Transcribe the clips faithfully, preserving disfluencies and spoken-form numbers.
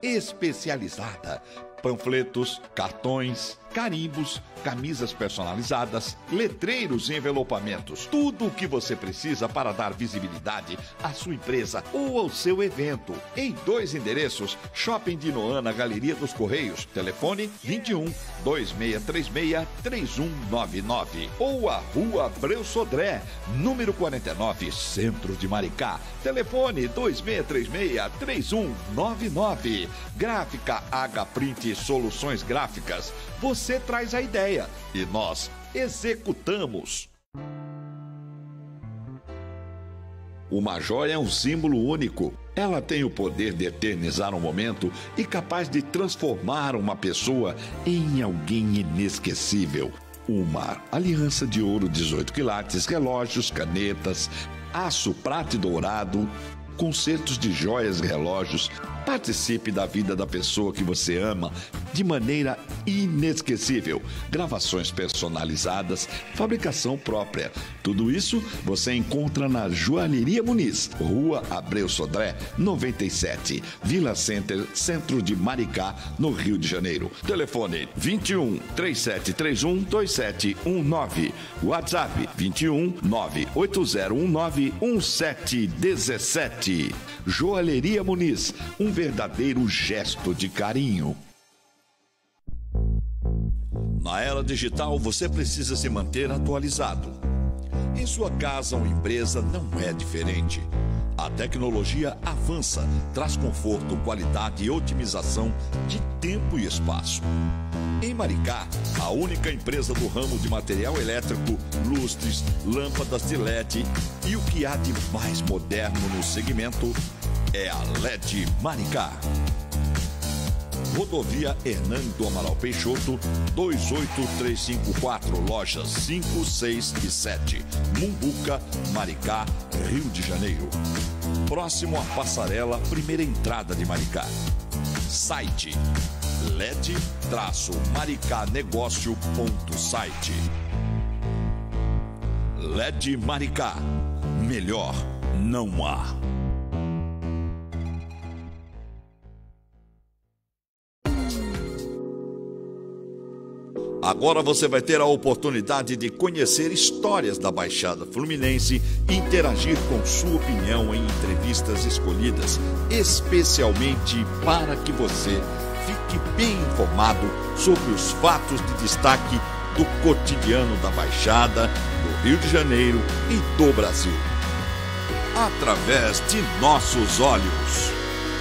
especializada. Panfletos, cartões, carimbos, camisas personalizadas, letreiros e envelopamentos. Tudo o que você precisa para dar visibilidade à sua empresa ou ao seu evento. Em dois endereços: Shopping de Noana, Galeria dos Correios. Telefone vinte e um, dois seis três seis, três um nove nove. Ou a Rua Abreu Sodré, número quarenta e nove, Centro de Maricá. Telefone dois seis três seis, três um nove nove. Gráfica H Print Soluções Gráficas. Você traz a ideia e nós executamos. Uma joia é um símbolo único. Ela tem o poder de eternizar um momento e capaz de transformar uma pessoa em alguém inesquecível. Uma aliança de ouro dezoito quilates, relógios, canetas, aço prata e dourado, concertos de joias e relógios. Participe da vida da pessoa que você ama de maneira inesquecível. Gravações personalizadas, fabricação própria. Tudo isso você encontra na Joalheria Muniz, Rua Abreu Sodré, noventa e sete, Vila Center, Centro de Maricá, no Rio de Janeiro. Telefone vinte e um, três sete três um, dois sete um nove. WhatsApp vinte e um, nove oito zero um nove, um sete um sete. Joalheria Muniz, um verdadeiro gesto de carinho. Na era digital, você precisa se manter atualizado. Em sua casa ou empresa não é diferente. A tecnologia avança, traz conforto, qualidade e otimização de tempo e espaço. Em Maricá, a única empresa do ramo de material elétrico, lustres, lâmpadas de L E D e o que há de mais moderno no segmento é a L E D Maricá. Rodovia Hernando do Amaral Peixoto, dois oito três cinco quatro, lojas cinco, seis e sete, Mumbuca, Maricá, Rio de Janeiro. Próximo à passarela, primeira entrada de Maricá. Site L E D maricanegócio ponto site. L E D Maricá, melhor não há. Agora você vai ter a oportunidade de conhecer histórias da Baixada Fluminense e interagir com sua opinião em entrevistas escolhidas especialmente para que você fique bem informado sobre os fatos de destaque do cotidiano da Baixada, do Rio de Janeiro e do Brasil. Através de nossos olhos.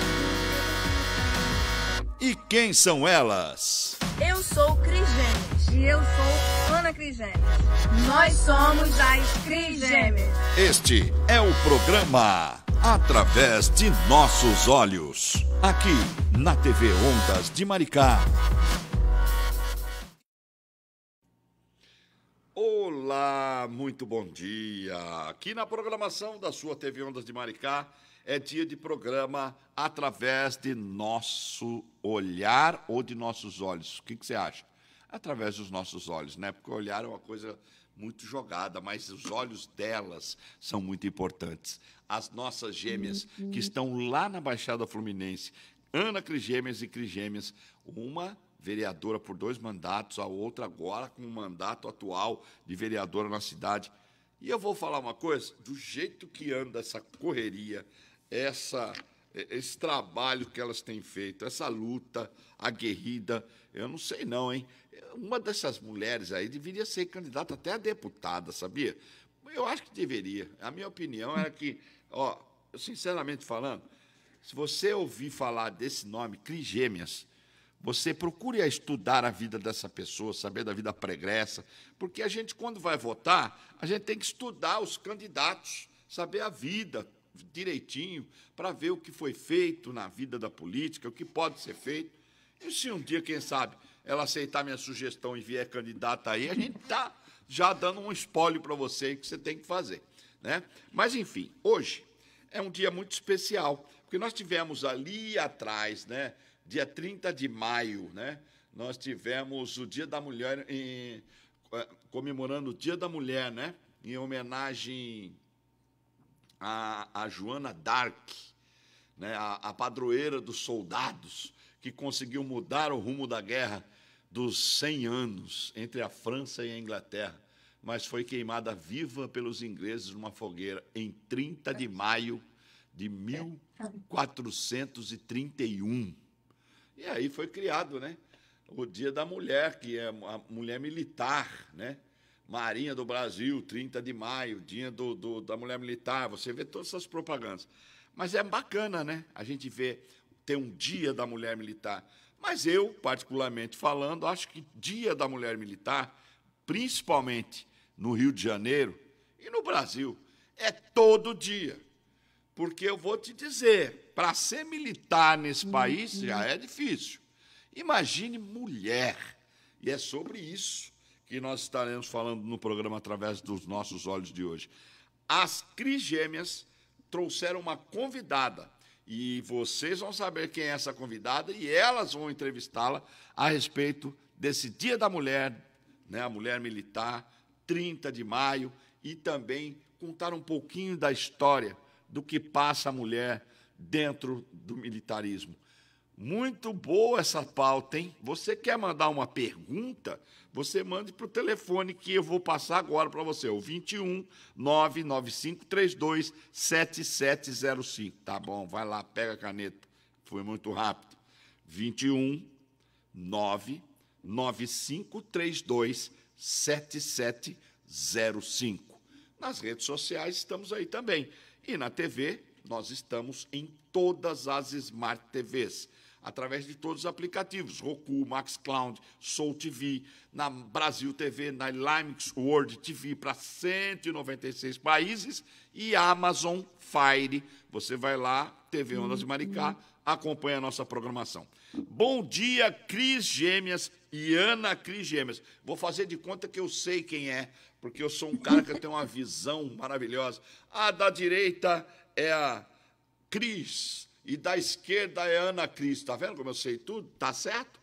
E quem são elas? Eu sou Cris Gêmeas. E eu sou Ana Cris Gêmeas. Nós somos as Cris Gêmeas. Este é o programa Através de Nossos Olhos. Aqui na T V Ondas de Maricá. Olá, muito bom dia. Aqui na programação da sua T V Ondas de Maricá é dia de programa Através de Nosso Olhar ou de Nossos Olhos. O que, que você acha? Através dos nossos olhos, né? Porque o olhar é uma coisa muito jogada, mas os olhos delas são muito importantes. As nossas gêmeas, que estão lá na Baixada Fluminense, Ana Cris Gêmeas e Cris Gêmeas, uma vereadora por dois mandatos, a outra agora com um mandato atual de vereadora na cidade. E eu vou falar uma coisa, do jeito que anda essa correria, essa, esse trabalho que elas têm feito, essa luta aguerrida, eu não sei não, hein? Uma dessas mulheres aí deveria ser candidata até a deputada, sabia? Eu acho que deveria. A minha opinião era que, ó, sinceramente falando, se você ouvir falar desse nome, Cris Gêmeas, você procure estudar a vida dessa pessoa, saber da vida pregressa, porque a gente, quando vai votar, a gente tem que estudar os candidatos, saber a vida direitinho, para ver o que foi feito na vida da política, o que pode ser feito. E se um dia, quem sabe, ela aceitar minha sugestão e vier candidata aí, a gente está já dando um espólio para você que você tem que fazer, né? Mas, enfim, hoje é um dia muito especial, porque nós tivemos ali atrás, né, dia trinta de maio, né, nós tivemos o Dia da Mulher, em, comemorando o Dia da Mulher, né, em homenagem a, a Joana d'Arc, né, a, a padroeira dos soldados, que conseguiu mudar o rumo da guerra dos cem anos entre a França e a Inglaterra, mas foi queimada viva pelos ingleses numa fogueira em trinta de maio de mil quatrocentos e trinta e um. E aí foi criado, né, o Dia da Mulher, que é a mulher militar, né? Marinha do Brasil, trinta de maio, Dia do, do, da Mulher Militar. Você vê todas essas propagandas. Mas é bacana, né? A gente vê ter um Dia da Mulher Militar. Mas eu, particularmente falando, acho que Dia da Mulher Militar, principalmente no Rio de Janeiro e no Brasil, é todo dia. Porque eu vou te dizer, para ser militar nesse país já é difícil. Imagine mulher. E é sobre isso que nós estaremos falando no programa através dos nossos olhos de hoje. As Cris Gêmeas trouxeram uma convidada. E vocês vão saber quem é essa convidada e elas vão entrevistá-la a respeito desse Dia da Mulher, né, a Mulher Militar, trinta de maio, e também contar um pouquinho da história do que passa a mulher dentro do militarismo. Muito boa essa pauta, hein? Você quer mandar uma pergunta? Você mande para o telefone que eu vou passar agora para você, o vinte e um, nove nove cinco três dois, sete sete zero cinco. Tá bom, vai lá, pega a caneta. Foi muito rápido. vinte e um, nove nove cinco três dois, sete sete zero cinco. Nas redes sociais estamos aí também. E na T V, nós estamos em todas as Smart T Vs, através de todos os aplicativos, Roku, MaxCloud, Soul T V, na Brasil T V, na Linux World T V para cento e noventa e seis países e Amazon Fire. Você vai lá, T V Ondas de Maricá, acompanha a nossa programação. Bom dia, Cris Gêmeas e Ana Cris Gêmeas. Vou fazer de conta que eu sei quem é, porque eu sou um cara que tem uma visão maravilhosa. A da direita é a Cris e da esquerda é a Ana Cris. Tá vendo como eu sei tudo? Tá certo?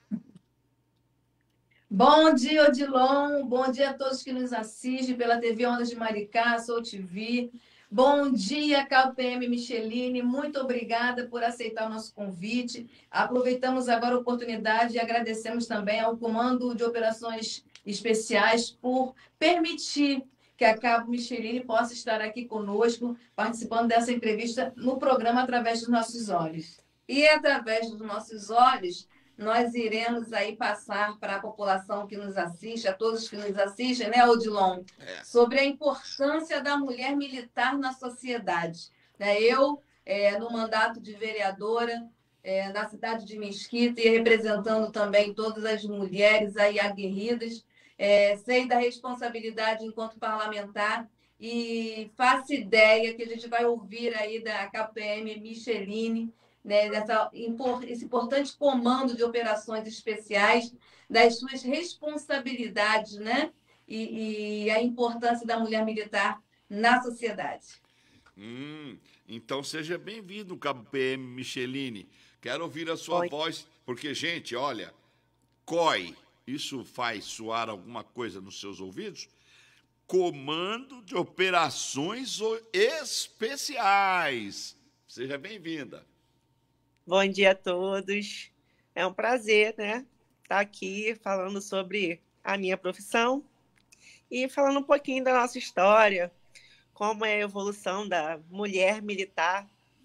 Bom dia, Odilon. Bom dia a todos que nos assistem pela T V Ondas de Maricá, Soul T V. Bom dia, K P M Micheline. Muito obrigada por aceitar o nosso convite. Aproveitamos agora a oportunidade e agradecemos também ao Comando de Operações Especiais por permitir que a Cabo Micheline possa estar aqui conosco, participando dessa entrevista no programa Através dos Nossos Olhos. E através dos nossos olhos, nós iremos aí passar para a população que nos assiste, a todos que nos assistem, né, Odilon? É. Sobre a importância da mulher militar na sociedade. Né? Eu, é, no mandato de vereadora, é, na cidade de Mesquita, e representando também todas as mulheres aí aguerridas, é, sei da responsabilidade enquanto parlamentar e faço ideia que a gente vai ouvir aí da K P M Micheline, né, dessa, esse importante comando de operações especiais, das suas responsabilidades, né, e, e a importância da mulher militar na sociedade. Hum, então seja bem-vindo, K P M Micheline. Quero ouvir a sua Oi. voz, porque, gente, olha, C O I, isso faz soar alguma coisa nos seus ouvidos? Comando de Operações Especiais. Seja bem-vinda. Bom dia a todos. É um prazer, né, estar aqui falando sobre a minha profissão e falando um pouquinho da nossa história, como é a evolução da mulher militar.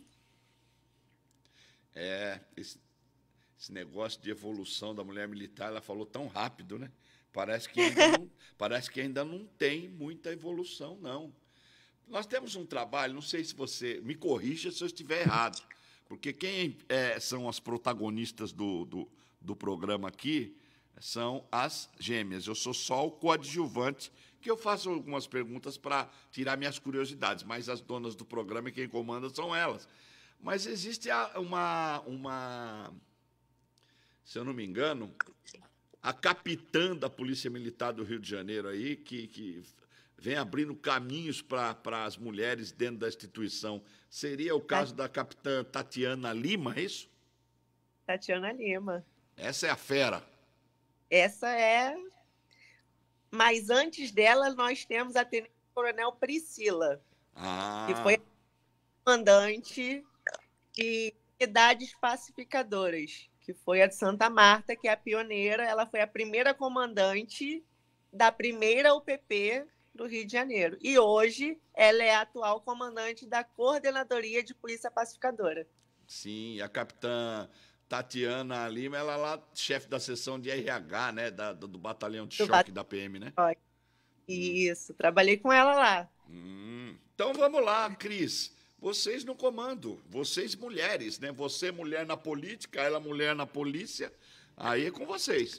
É, esse, esse negócio de evolução da mulher militar, ela falou tão rápido, né? Parece que ainda não, parece que ainda não tem muita evolução, não. Nós temos um trabalho, não sei se você... Me corrija se eu estiver errado, porque quem é, são as protagonistas do, do, do programa aqui são as gêmeas. Eu sou só o coadjuvante, que eu faço algumas perguntas para tirar minhas curiosidades, mas as donas do programa e quem comanda são elas. Mas existe uma, uma, se eu não me engano, a capitã da Polícia Militar do Rio de Janeiro aí, que, que vem abrindo caminhos para as mulheres dentro da instituição. Seria o caso da capitã Tatiana Lima, é isso? Tatiana Lima. Essa é a fera. Essa é... Mas antes dela, nós temos a Tenente Coronel Priscila, Ah. que foi a comandante que Unidades Pacificadoras, que foi a de Santa Marta, que é a pioneira. Ela foi a primeira comandante da primeira U P P do Rio de Janeiro. E hoje ela é a atual comandante da Coordenadoria de Polícia Pacificadora. Sim, a capitã Tatiana Lima, ela é lá, chefe da seção de R H, né? Da, do, do batalhão de Do choque bat... da P M, né? Isso, hum. Trabalhei com ela lá. Hum. Então vamos lá, Cris. Vocês no comando, vocês mulheres, né? Você mulher na política, ela mulher na polícia. Aí é com vocês.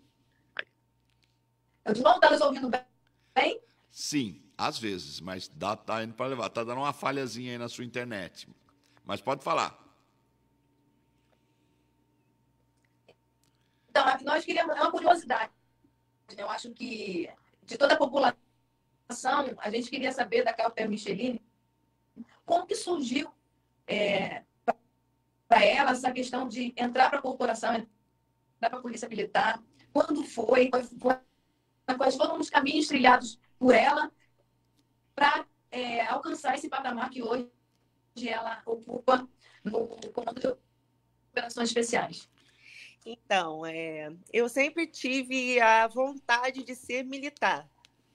O João está nos ouvindo bem? Sim, às vezes, mas dá, tá indo para levar. Tá dando uma falhazinha aí na sua internet. Mas pode falar. Então, nós queríamos, é uma curiosidade. Eu acho que de toda a população, a gente queria saber da K P M Michelini como que surgiu é, para ela essa questão de entrar para a corporação, entrar para a Polícia Militar, quando foi, quais foram os caminhos trilhados por ela para é, alcançar esse patamar que hoje ela ocupa no Comando de Operações Especiais. Então, é, eu sempre tive a vontade de ser militar.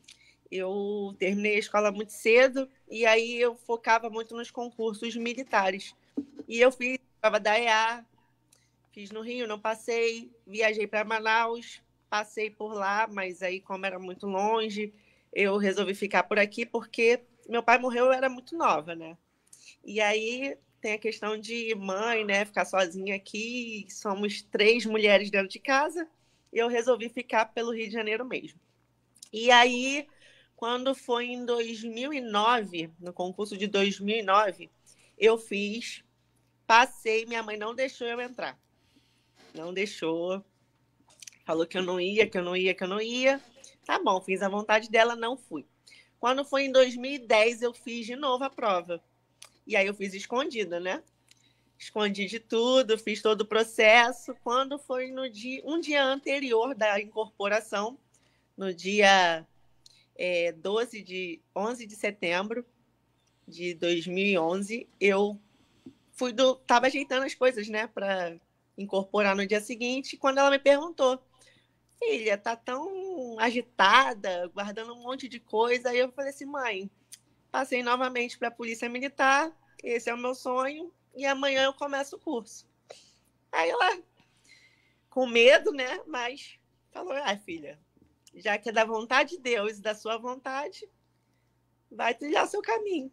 Eu terminei a escola muito cedo e aí eu focava muito nos concursos militares. E eu fiz prova da E A, fiz no Rio, não passei, viajei para Manaus, passei por lá, mas aí como era muito longe, eu resolvi ficar por aqui porque meu pai morreu, eu era muito nova, né? E aí tem a questão de mãe, né? Ficar sozinha aqui, somos três mulheres dentro de casa, e eu resolvi ficar pelo Rio de Janeiro mesmo. E aí, quando foi em dois mil e nove, no concurso de dois mil e nove, eu fiz, passei, minha mãe não deixou eu entrar. Não deixou, falou que eu não ia, que eu não ia, que eu não ia. Tá bom, fiz a vontade dela, não fui. Quando foi em dois mil e dez, eu fiz de novo a prova. E aí eu fiz escondida, né? Escondi de tudo, fiz todo o processo. Quando foi no dia, um dia anterior da incorporação, no dia é, doze de, onze de setembro de dois mil e onze, eu fui do, tava ajeitando as coisas, né, para incorporar no dia seguinte, quando ela me perguntou, filha, tá tão agitada, guardando um monte de coisa. Aí eu falei assim, mãe, passei novamente para a Polícia Militar, esse é o meu sonho, e amanhã eu começo o curso. Aí ela, com medo, né, mas falou, ah, filha, já que é da vontade de Deus e da sua vontade, vai trilhar o seu caminho.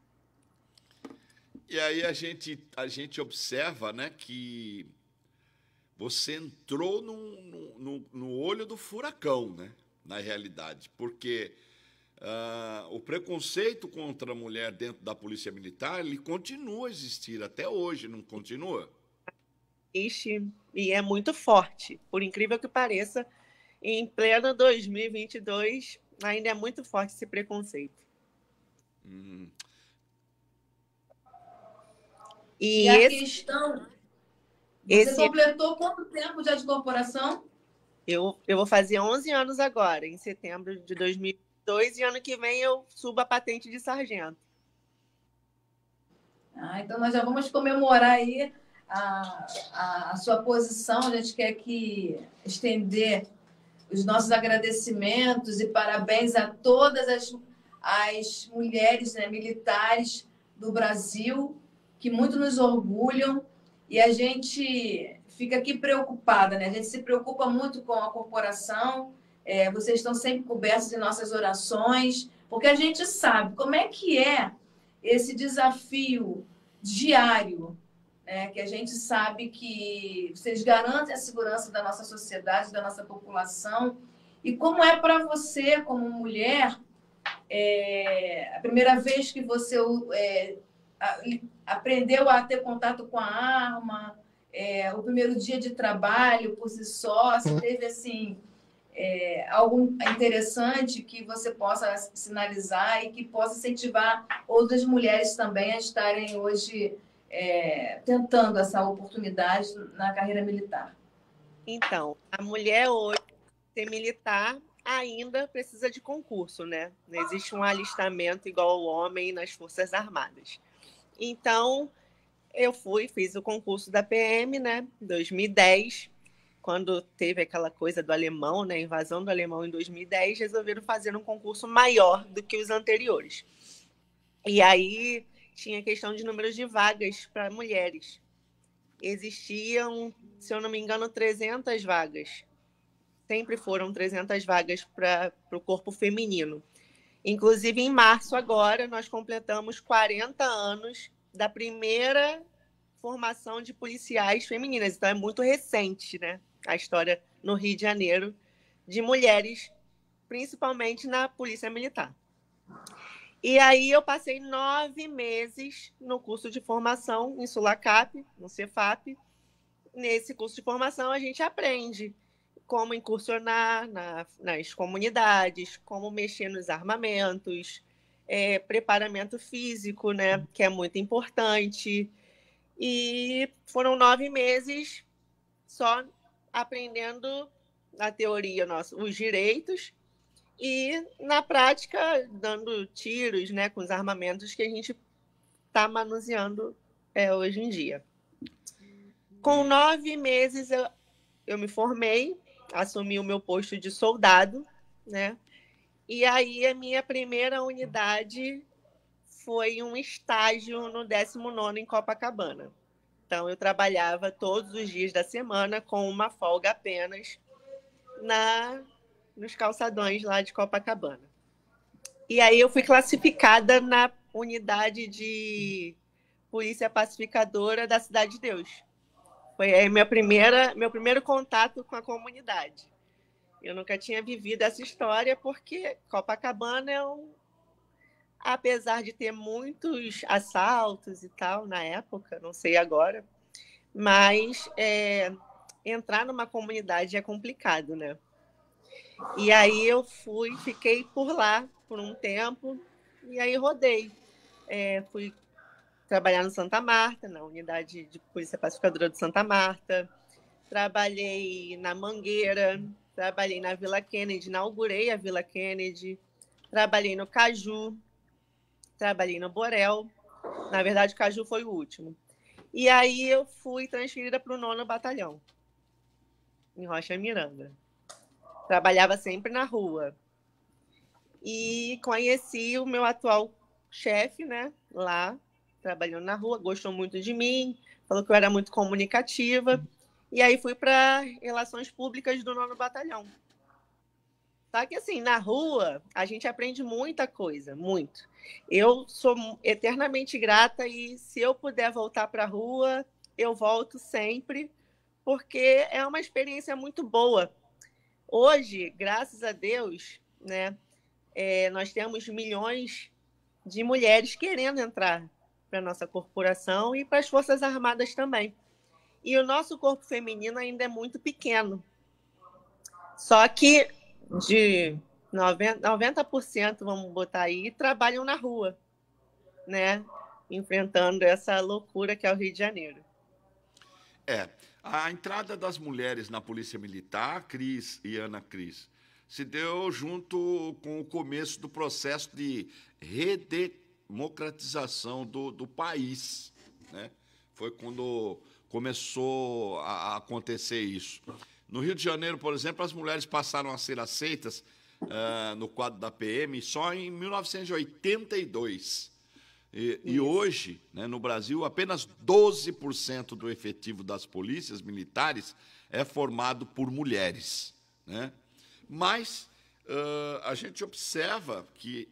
E aí a gente, a gente observa, né, que você entrou no, no, no olho do furacão, né, na realidade, porque uh, o preconceito contra a mulher dentro da Polícia Militar, ele continua a existir até hoje, não continua? Existe, e é muito forte, por incrível que pareça, em pleno dois mil e vinte e dois, ainda é muito forte esse preconceito. Hum. E, e a esse, questão... Você esse, completou quanto tempo já de corporação? Eu, eu vou fazer onze anos agora, em setembro de dois mil e dois, e ano que vem eu subo a patente de sargento. Ah, então nós já vamos comemorar aí a, a, a sua posição. A gente quer que estender os nossos agradecimentos e parabéns a todas as, as mulheres, né, militares do Brasil, que muito nos orgulham, e a gente fica aqui preocupada, né? A gente se preocupa muito com a corporação, é, vocês estão sempre cobertos em nossas orações, porque a gente sabe como é que é esse desafio diário, né? Que a gente sabe que vocês garantem a segurança da nossa sociedade, da nossa população, e como é para você, como mulher, é, a primeira vez que você é, aprendeu a ter contato com a arma, é, o primeiro dia de trabalho por si só, se teve assim, é, algo interessante que você possa sinalizar e que possa incentivar outras mulheres também a estarem hoje é, tentando essa oportunidade na carreira militar. Então, a mulher hoje, ser militar, ainda precisa de concurso, né? Não existe um alistamento igual ao homem nas Forças Armadas. Então, eu fui, fiz o concurso da P M, né, em dois mil e dez, quando teve aquela coisa do alemão, né, a invasão do alemão em dois mil e dez, resolveram fazer um concurso maior do que os anteriores. E aí tinha questão de números de vagas para mulheres. Existiam, se eu não me engano, trezentas vagas. Sempre foram trezentas vagas para o corpo feminino. Inclusive, em março agora, nós completamos quarenta anos da primeira formação de policiais femininas. Então, é muito recente, né? A história no Rio de Janeiro de mulheres, principalmente na Polícia Militar. E aí eu passei nove meses no curso de formação em Sulacap, no Cefap. Nesse curso de formação, a gente aprende como incursionar na, nas comunidades, como mexer nos armamentos, é, preparamento físico, né, que é muito importante. E foram nove meses só aprendendo na teoria nossa, os direitos e na prática dando tiros, né, com os armamentos que a gente está manuseando é, hoje em dia. Com nove meses eu, eu me formei, assumi o meu posto de soldado, né? E aí a minha primeira unidade foi um estágio no décimo nono em Copacabana. Então eu trabalhava todos os dias da semana com uma folga apenas na nos calçadões lá de Copacabana. E aí eu fui classificada na unidade de polícia pacificadora da Cidade de Deus. Foi aí minha primeira, meu primeiro contato com a comunidade. Eu nunca tinha vivido essa história porque Copacabana é um... Apesar de ter muitos assaltos e tal na época, não sei agora, mas é, entrar numa comunidade é complicado, né? E aí eu fui, fiquei por lá por um tempo, e aí rodei. É, fui trabalhar no Santa Marta, na unidade de polícia pacificadora de Santa Marta. Trabalhei na Mangueira, trabalhei na Vila Kennedy, inaugurei a Vila Kennedy. Trabalhei no Caju, trabalhei no Borel. Na verdade, o Caju foi o último. E aí eu fui transferida para o nono Batalhão, em Rocha Miranda. Trabalhava sempre na rua. E conheci o meu atual chefe, né, lá, trabalhando na rua, gostou muito de mim, falou que eu era muito comunicativa. E aí fui para Relações Públicas do nono Batalhão. Só que, assim, na rua, a gente aprende muita coisa, muito. Eu sou eternamente grata e, se eu puder voltar para a rua, eu volto sempre, porque é uma experiência muito boa. Hoje, graças a Deus, né, é, nós temos milhões de mulheres querendo entrar para a nossa corporação e para as Forças Armadas também. E o nosso corpo feminino ainda é muito pequeno. Só que de noventa por cento, vamos botar aí, trabalham na rua, né, enfrentando essa loucura que é o Rio de Janeiro. É, a entrada das mulheres na Polícia Militar, Cris e Ana Cris, se deu junto com o começo do processo de redemocratização do, do país, né? Foi quando começou a acontecer isso. No Rio de Janeiro, por exemplo, as mulheres passaram a ser aceitas uh, no quadro da P M só em mil novecentos e oitenta e dois. E, e hoje, né, no Brasil, apenas doze por cento do efetivo das polícias militares é formado por mulheres, né? Mas uh, a gente observa que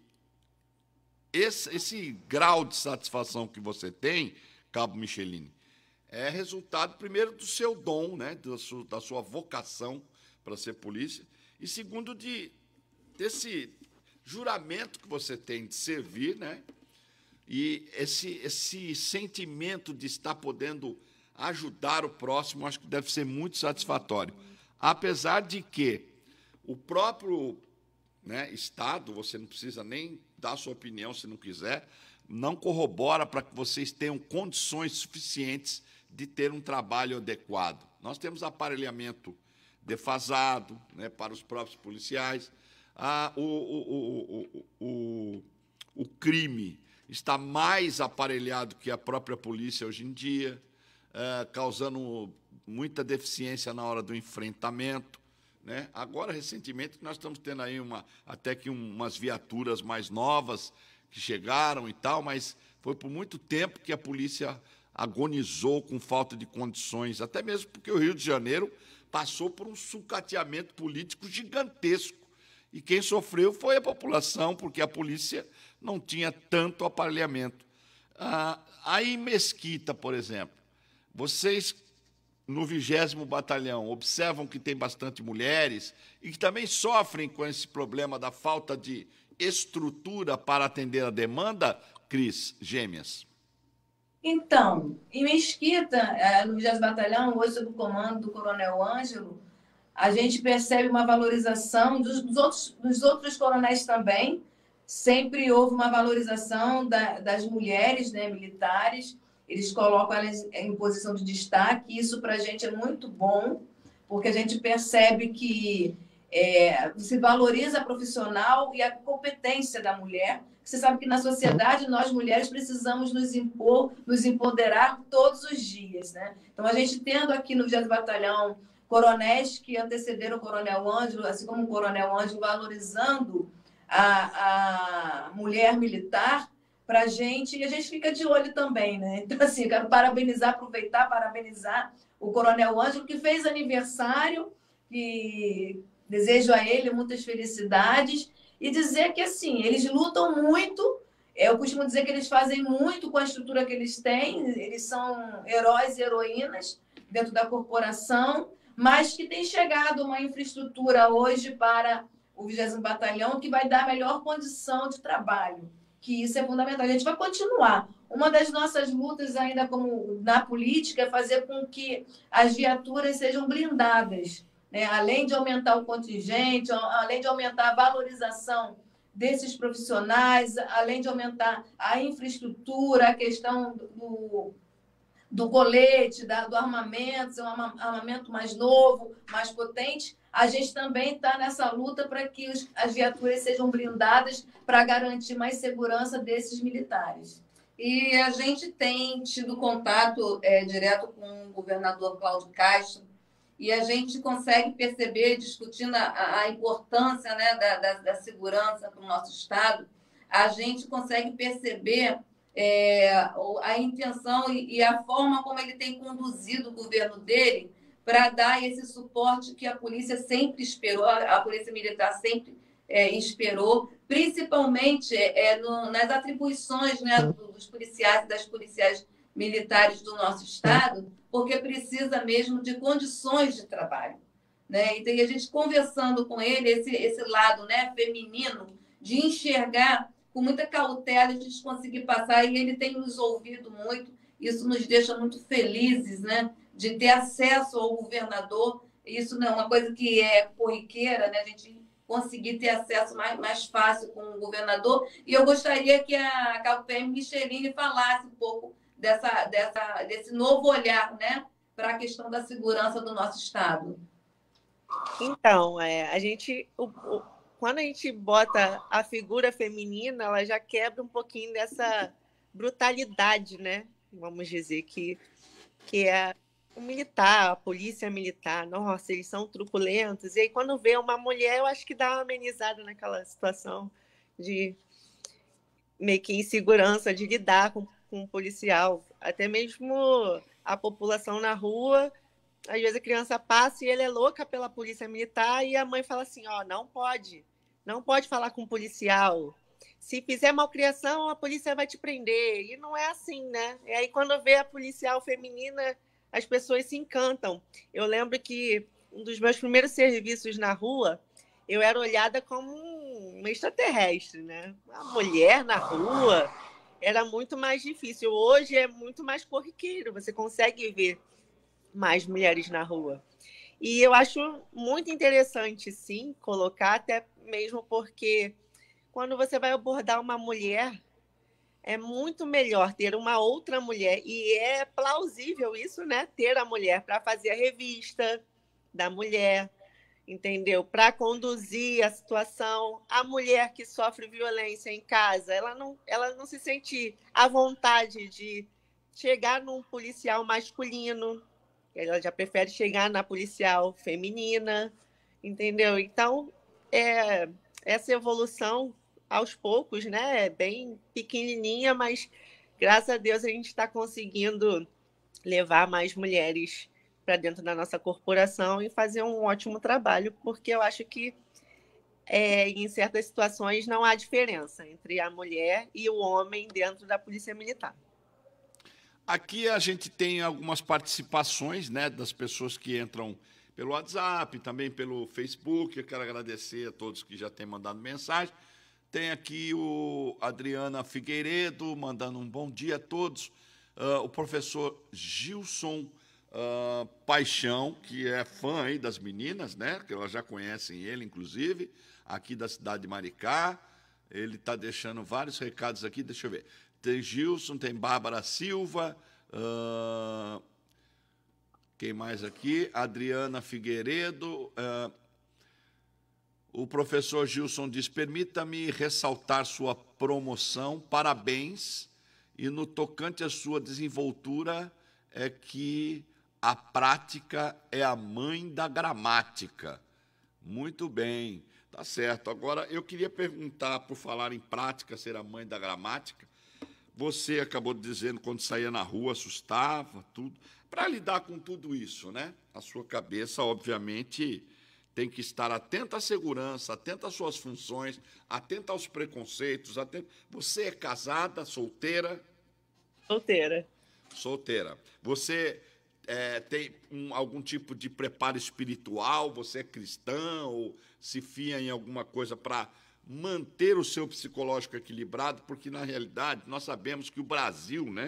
esse, esse grau de satisfação que você tem, Cabo Michelini, é resultado, primeiro, do seu dom, né, da sua, da sua vocação para ser polícia, e, segundo, de, desse juramento que você tem de servir, né, e esse, esse sentimento de estar podendo ajudar o próximo, acho que deve ser muito satisfatório. Apesar de que o próprio, né, Estado, você não precisa nem dar a sua opinião se não quiser, não corrobora para que vocês tenham condições suficientes de ter um trabalho adequado. Nós temos aparelhamento defasado, né, para os próprios policiais. Ah, o, o, o, o, o, o crime está mais aparelhado que a própria polícia hoje em dia, é, causando muita deficiência na hora do enfrentamento, né? Agora, recentemente, nós estamos tendo aí uma, até que umas viaturas mais novas que chegaram e tal, mas foi por muito tempo que a polícia agonizou com falta de condições, até mesmo porque o Rio de Janeiro passou por um sucateamento político gigantesco. E quem sofreu foi a população, porque a polícia não tinha tanto aparelhamento. Ah, aí em Mesquita, por exemplo, vocês, no vigésimo Batalhão, observam que tem bastante mulheres e que também sofrem com esse problema da falta de estrutura para atender a demanda, Cris Gêmeas? Então, em Mesquita, no vigésimo Batalhão, hoje sob o comando do Coronel Ângelo, a gente percebe uma valorização dos, dos, outros, dos outros coronéis também. Sempre houve uma valorização da, das mulheres, né, militares. Eles colocam elas em posição de destaque. Isso, para a gente, é muito bom, porque a gente percebe que é, se valoriza a profissional e a competência da mulher. Você sabe que, na sociedade, nós, mulheres, precisamos nos impor, nos empoderar todos os dias, né? Então, a gente tendo aqui no vigésimo Batalhão coronéis que antecederam o Coronel Ângelo, assim como o Coronel Ângelo, valorizando a, a mulher militar, para a gente, e a gente fica de olho também, né? Então, assim, quero parabenizar, aproveitar, parabenizar o Coronel Ângelo, que fez aniversário, e desejo a ele muitas felicidades, e dizer que, assim, eles lutam muito. Eu costumo dizer que eles fazem muito com a estrutura que eles têm, eles são heróis e heroínas dentro da corporação, mas que tem chegado uma infraestrutura hoje para o vigésimo Batalhão que vai dar a melhor condição de trabalho, que isso é fundamental. A gente vai continuar. Uma das nossas lutas ainda como na política é fazer com que as viaturas sejam blindadas, né? Além de aumentar o contingente, além de aumentar a valorização desses profissionais, além de aumentar a infraestrutura, a questão do, do colete, da, do armamento, ser um armamento mais novo, mais potente, a gente também está nessa luta para que os, as viaturas sejam blindadas para garantir mais segurança desses militares. E a gente tem tido contato é, direto com o governador Cláudio Castro, e a gente consegue perceber, discutindo a, a importância, né, da, da, da segurança para o nosso Estado, a gente consegue perceber é, a intenção e, e a forma como ele tem conduzido o governo dele para dar esse suporte que a polícia sempre esperou, a polícia militar sempre é, esperou, principalmente é, no, nas atribuições, né, dos policiais e das policiais militares do nosso Estado, porque precisa mesmo de condições de trabalho, né? Então, a gente conversando com ele, esse, esse lado, né, feminino, de enxergar com muita cautela, a gente conseguir passar, e ele tem nos ouvido muito, isso nos deixa muito felizes, né, de ter acesso ao governador. Isso não é uma coisa que é corriqueira, né, a gente conseguir ter acesso mais, mais fácil com o governador. E eu gostaria que a K P M Michelini falasse um pouco dessa, dessa, desse novo olhar, né, para a questão da segurança do nosso Estado. Então, é, a gente, o, o, quando a gente bota a figura feminina, ela já quebra um pouquinho dessa brutalidade, né? Vamos dizer que, que é o militar, a polícia militar, nossa, eles são truculentos. E aí, quando vê uma mulher, eu acho que dá uma amenizada naquela situação de meio que insegurança de lidar com, com um policial. Até mesmo a população na rua, às vezes a criança passa e ele é louca pela polícia militar e a mãe fala assim, ó, não pode, não pode falar com um policial. Se fizer malcriação, a polícia vai te prender. E não é assim, né? E aí, quando vê a policial feminina, as pessoas se encantam. Eu lembro que um dos meus primeiros serviços na rua, eu era olhada como uma extraterrestre, né? Uma mulher na rua era muito mais difícil. Hoje é muito mais corriqueiro, você consegue ver mais mulheres na rua. E eu acho muito interessante, sim, colocar, até mesmo porque quando você vai abordar uma mulher, é muito melhor ter uma outra mulher, e é plausível isso, né? Ter a mulher para fazer a revista da mulher, entendeu? Para conduzir a situação. A mulher que sofre violência em casa, ela não, ela não se sente à vontade de chegar num policial masculino, ela já prefere chegar na policial feminina, entendeu? Então, é, essa evolução, aos poucos, né, é bem pequenininha, mas, graças a Deus, a gente está conseguindo levar mais mulheres para dentro da nossa corporação e fazer um ótimo trabalho, porque eu acho que é, em certas situações não há diferença entre a mulher e o homem dentro da Polícia Militar. Aqui a gente tem algumas participações, né, das pessoas que entram pelo WhatsApp, também pelo Facebook. Eu quero agradecer a todos que já têm mandado mensagem. Tem aqui o Adriana Figueiredo mandando um bom dia a todos. Uh, o professor Gilson Uh, Paixão, que é fã aí das meninas, né? Que elas já conhecem ele, inclusive, aqui da cidade de Maricá. Ele está deixando vários recados aqui, deixa eu ver. Tem Gilson, tem Bárbara Silva, uh, quem mais aqui? Adriana Figueiredo. Uh, o professor Gilson diz, permita-me ressaltar sua promoção, parabéns, e no tocante à sua desenvoltura é que a prática é a mãe da gramática. Muito bem, tá certo. Agora, eu queria perguntar, por falar em prática ser a mãe da gramática, você acabou dizendo, quando saía na rua, assustava, tudo. Para lidar com tudo isso, né? A sua cabeça, obviamente, tem que estar atenta à segurança, atenta às suas funções, atenta aos preconceitos. Atenta... Você é casada, solteira? Solteira. Solteira. Você... É, tem um, algum tipo de preparo espiritual? Você é cristã ou se fia em alguma coisa para manter o seu psicológico equilibrado? Porque, na realidade, nós sabemos que o Brasil, né,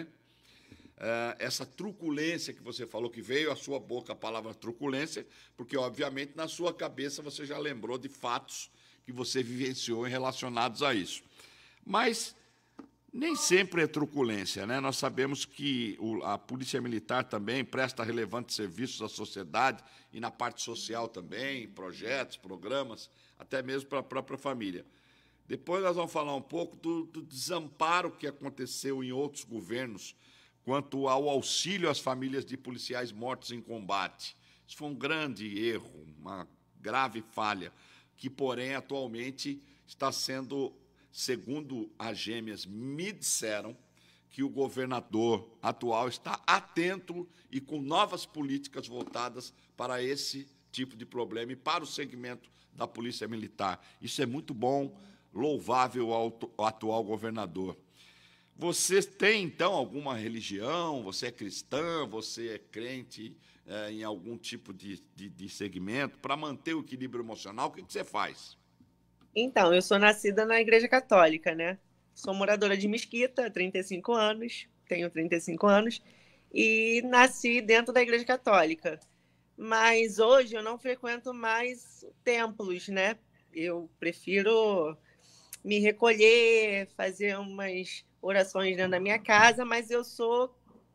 é, essa truculência que você falou, que veio à sua boca a palavra truculência, porque, obviamente, na sua cabeça você já lembrou de fatos que você vivenciou relacionados a isso. Mas... nem sempre é truculência, né? Nós sabemos que a Polícia Militar também presta relevantes serviços à sociedade e na parte social também, projetos, programas, até mesmo para a própria família. Depois nós vamos falar um pouco do, do desamparo que aconteceu em outros governos quanto ao auxílio às famílias de policiais mortos em combate. Isso foi um grande erro, uma grave falha, que, porém, atualmente está sendo... Segundo as gêmeas me disseram, que o governador atual está atento e com novas políticas voltadas para esse tipo de problema e para o segmento da Polícia Militar. Isso é muito bom, louvável ao atual governador. Você tem, então, alguma religião? Você é cristã? Você é crente é, em algum tipo de, de, de segmento? Para manter o equilíbrio emocional, o que, que você faz? Então, eu sou nascida na Igreja Católica, né? Sou moradora de Mesquita há trinta e cinco anos, tenho trinta e cinco anos, e nasci dentro da Igreja Católica. Mas hoje eu não frequento mais templos, né? Eu prefiro me recolher, fazer umas orações dentro da minha casa, mas eu sou...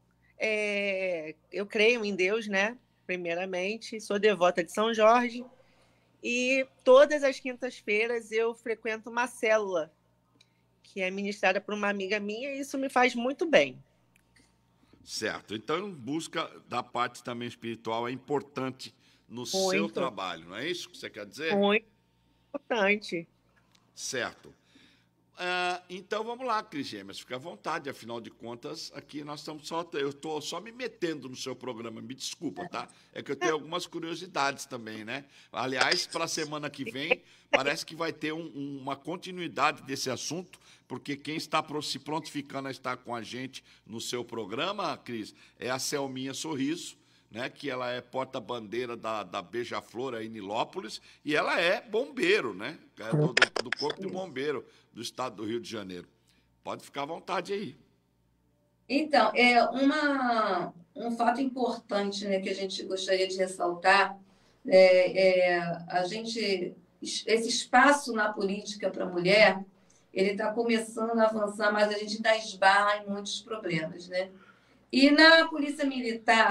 É, eu creio em Deus, né? Primeiramente, sou devota de São Jorge, e todas as quintas-feiras eu frequento uma célula que é ministrada por uma amiga minha, e isso me faz muito bem. Certo. Então, busca da parte também espiritual é importante no Muito. seu trabalho, não é isso que você quer dizer? Muito importante. Certo. Uh, então, vamos lá, Cris Gêmeas, fica à vontade, afinal de contas, aqui nós estamos só... Eu estou só me metendo no seu programa, me desculpa, tá? É que eu tenho algumas curiosidades também, né? Aliás, para a semana que vem, parece que vai ter um, uma continuidade desse assunto, porque quem está se prontificando a estar com a gente no seu programa, Cris, é a Selminha Sorriso, né, que ela é porta-bandeira da, da Beija-Flor aí em Nilópolis, e ela é bombeiro, né? É do, do, do Corpo de Bombeiro do Estado do Rio de Janeiro. Pode ficar à vontade aí. Então, é uma, um fato importante, né, que a gente gostaria de ressaltar, é, é, a gente, esse espaço na política para a mulher, ele está começando a avançar, mas a gente ainda esbarra em muitos problemas, né? E na Polícia Militar,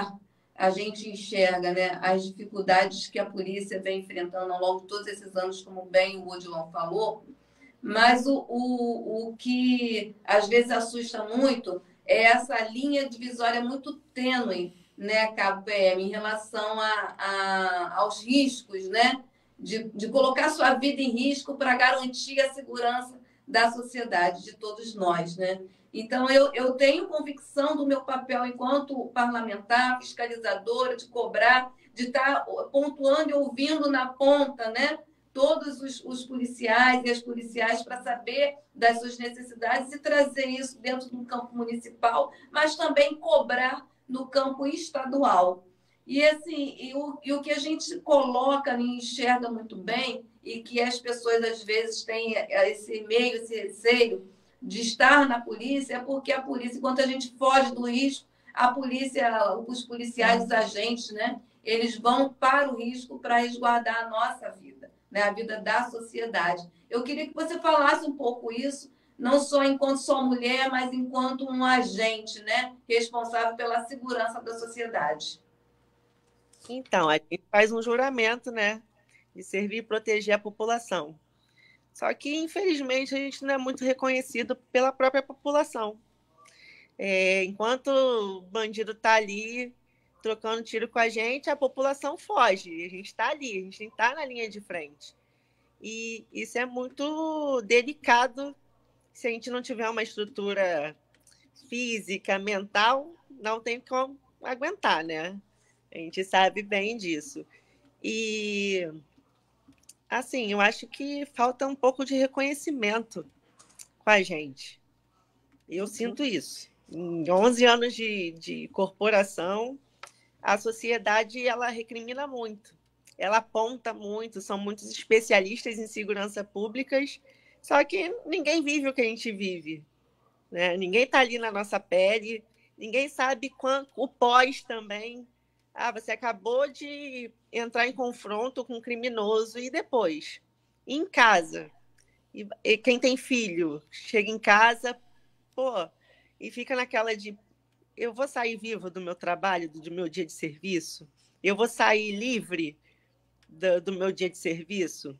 a gente enxerga, né, as dificuldades que a polícia vem enfrentando ao longo de todos esses anos, como bem o Odilon falou, mas o, o, o que às vezes assusta muito é essa linha divisória muito tênue, né, Cabo P M, em relação a, a, aos riscos, né, de, de colocar sua vida em risco para garantir a segurança da sociedade, de todos nós, né? Então, eu, eu tenho convicção do meu papel enquanto parlamentar, fiscalizadora, de cobrar, de estar pontuando e ouvindo na ponta, né, todos os, os policiais e as policiais para saber das suas necessidades e trazer isso dentro do campo municipal, mas também cobrar no campo estadual. E, assim, e o, e o que a gente coloca e enxerga muito bem, e que as pessoas, às vezes, têm esse meio, esse receio de estar na polícia, é porque a polícia, enquanto a gente foge do risco, a polícia, os policiais, os agentes, né, eles vão para o risco para resguardar a nossa vida, né, a vida da sociedade. Eu queria que você falasse um pouco isso, não só enquanto só mulher, mas enquanto um agente, né, responsável pela segurança da sociedade. Então, a gente faz um juramento, né, de servir e proteger a população. Só que, infelizmente, a gente não é muito reconhecido pela própria população. É, enquanto o bandido está ali trocando tiro com a gente, a população foge. A gente está ali, a gente está na linha de frente. E isso é muito delicado se a gente não tiver uma estrutura física, mental, não tem como aguentar, né? A gente sabe bem disso. E, assim, eu acho que falta um pouco de reconhecimento com a gente. Eu sinto isso. Em onze anos de, de corporação, a sociedade ela recrimina muito. Ela aponta muito, são muitos especialistas em segurança pública, só que ninguém vive o que a gente vive, né? Ninguém está ali na nossa pele, ninguém sabe quanto, o pós também. Ah, você acabou de entrar em confronto com um criminoso e depois? Em casa. E, e quem tem filho, chega em casa, pô, e fica naquela de eu vou sair vivo do meu trabalho, do meu dia de serviço? Eu vou sair livre do, do meu dia de serviço?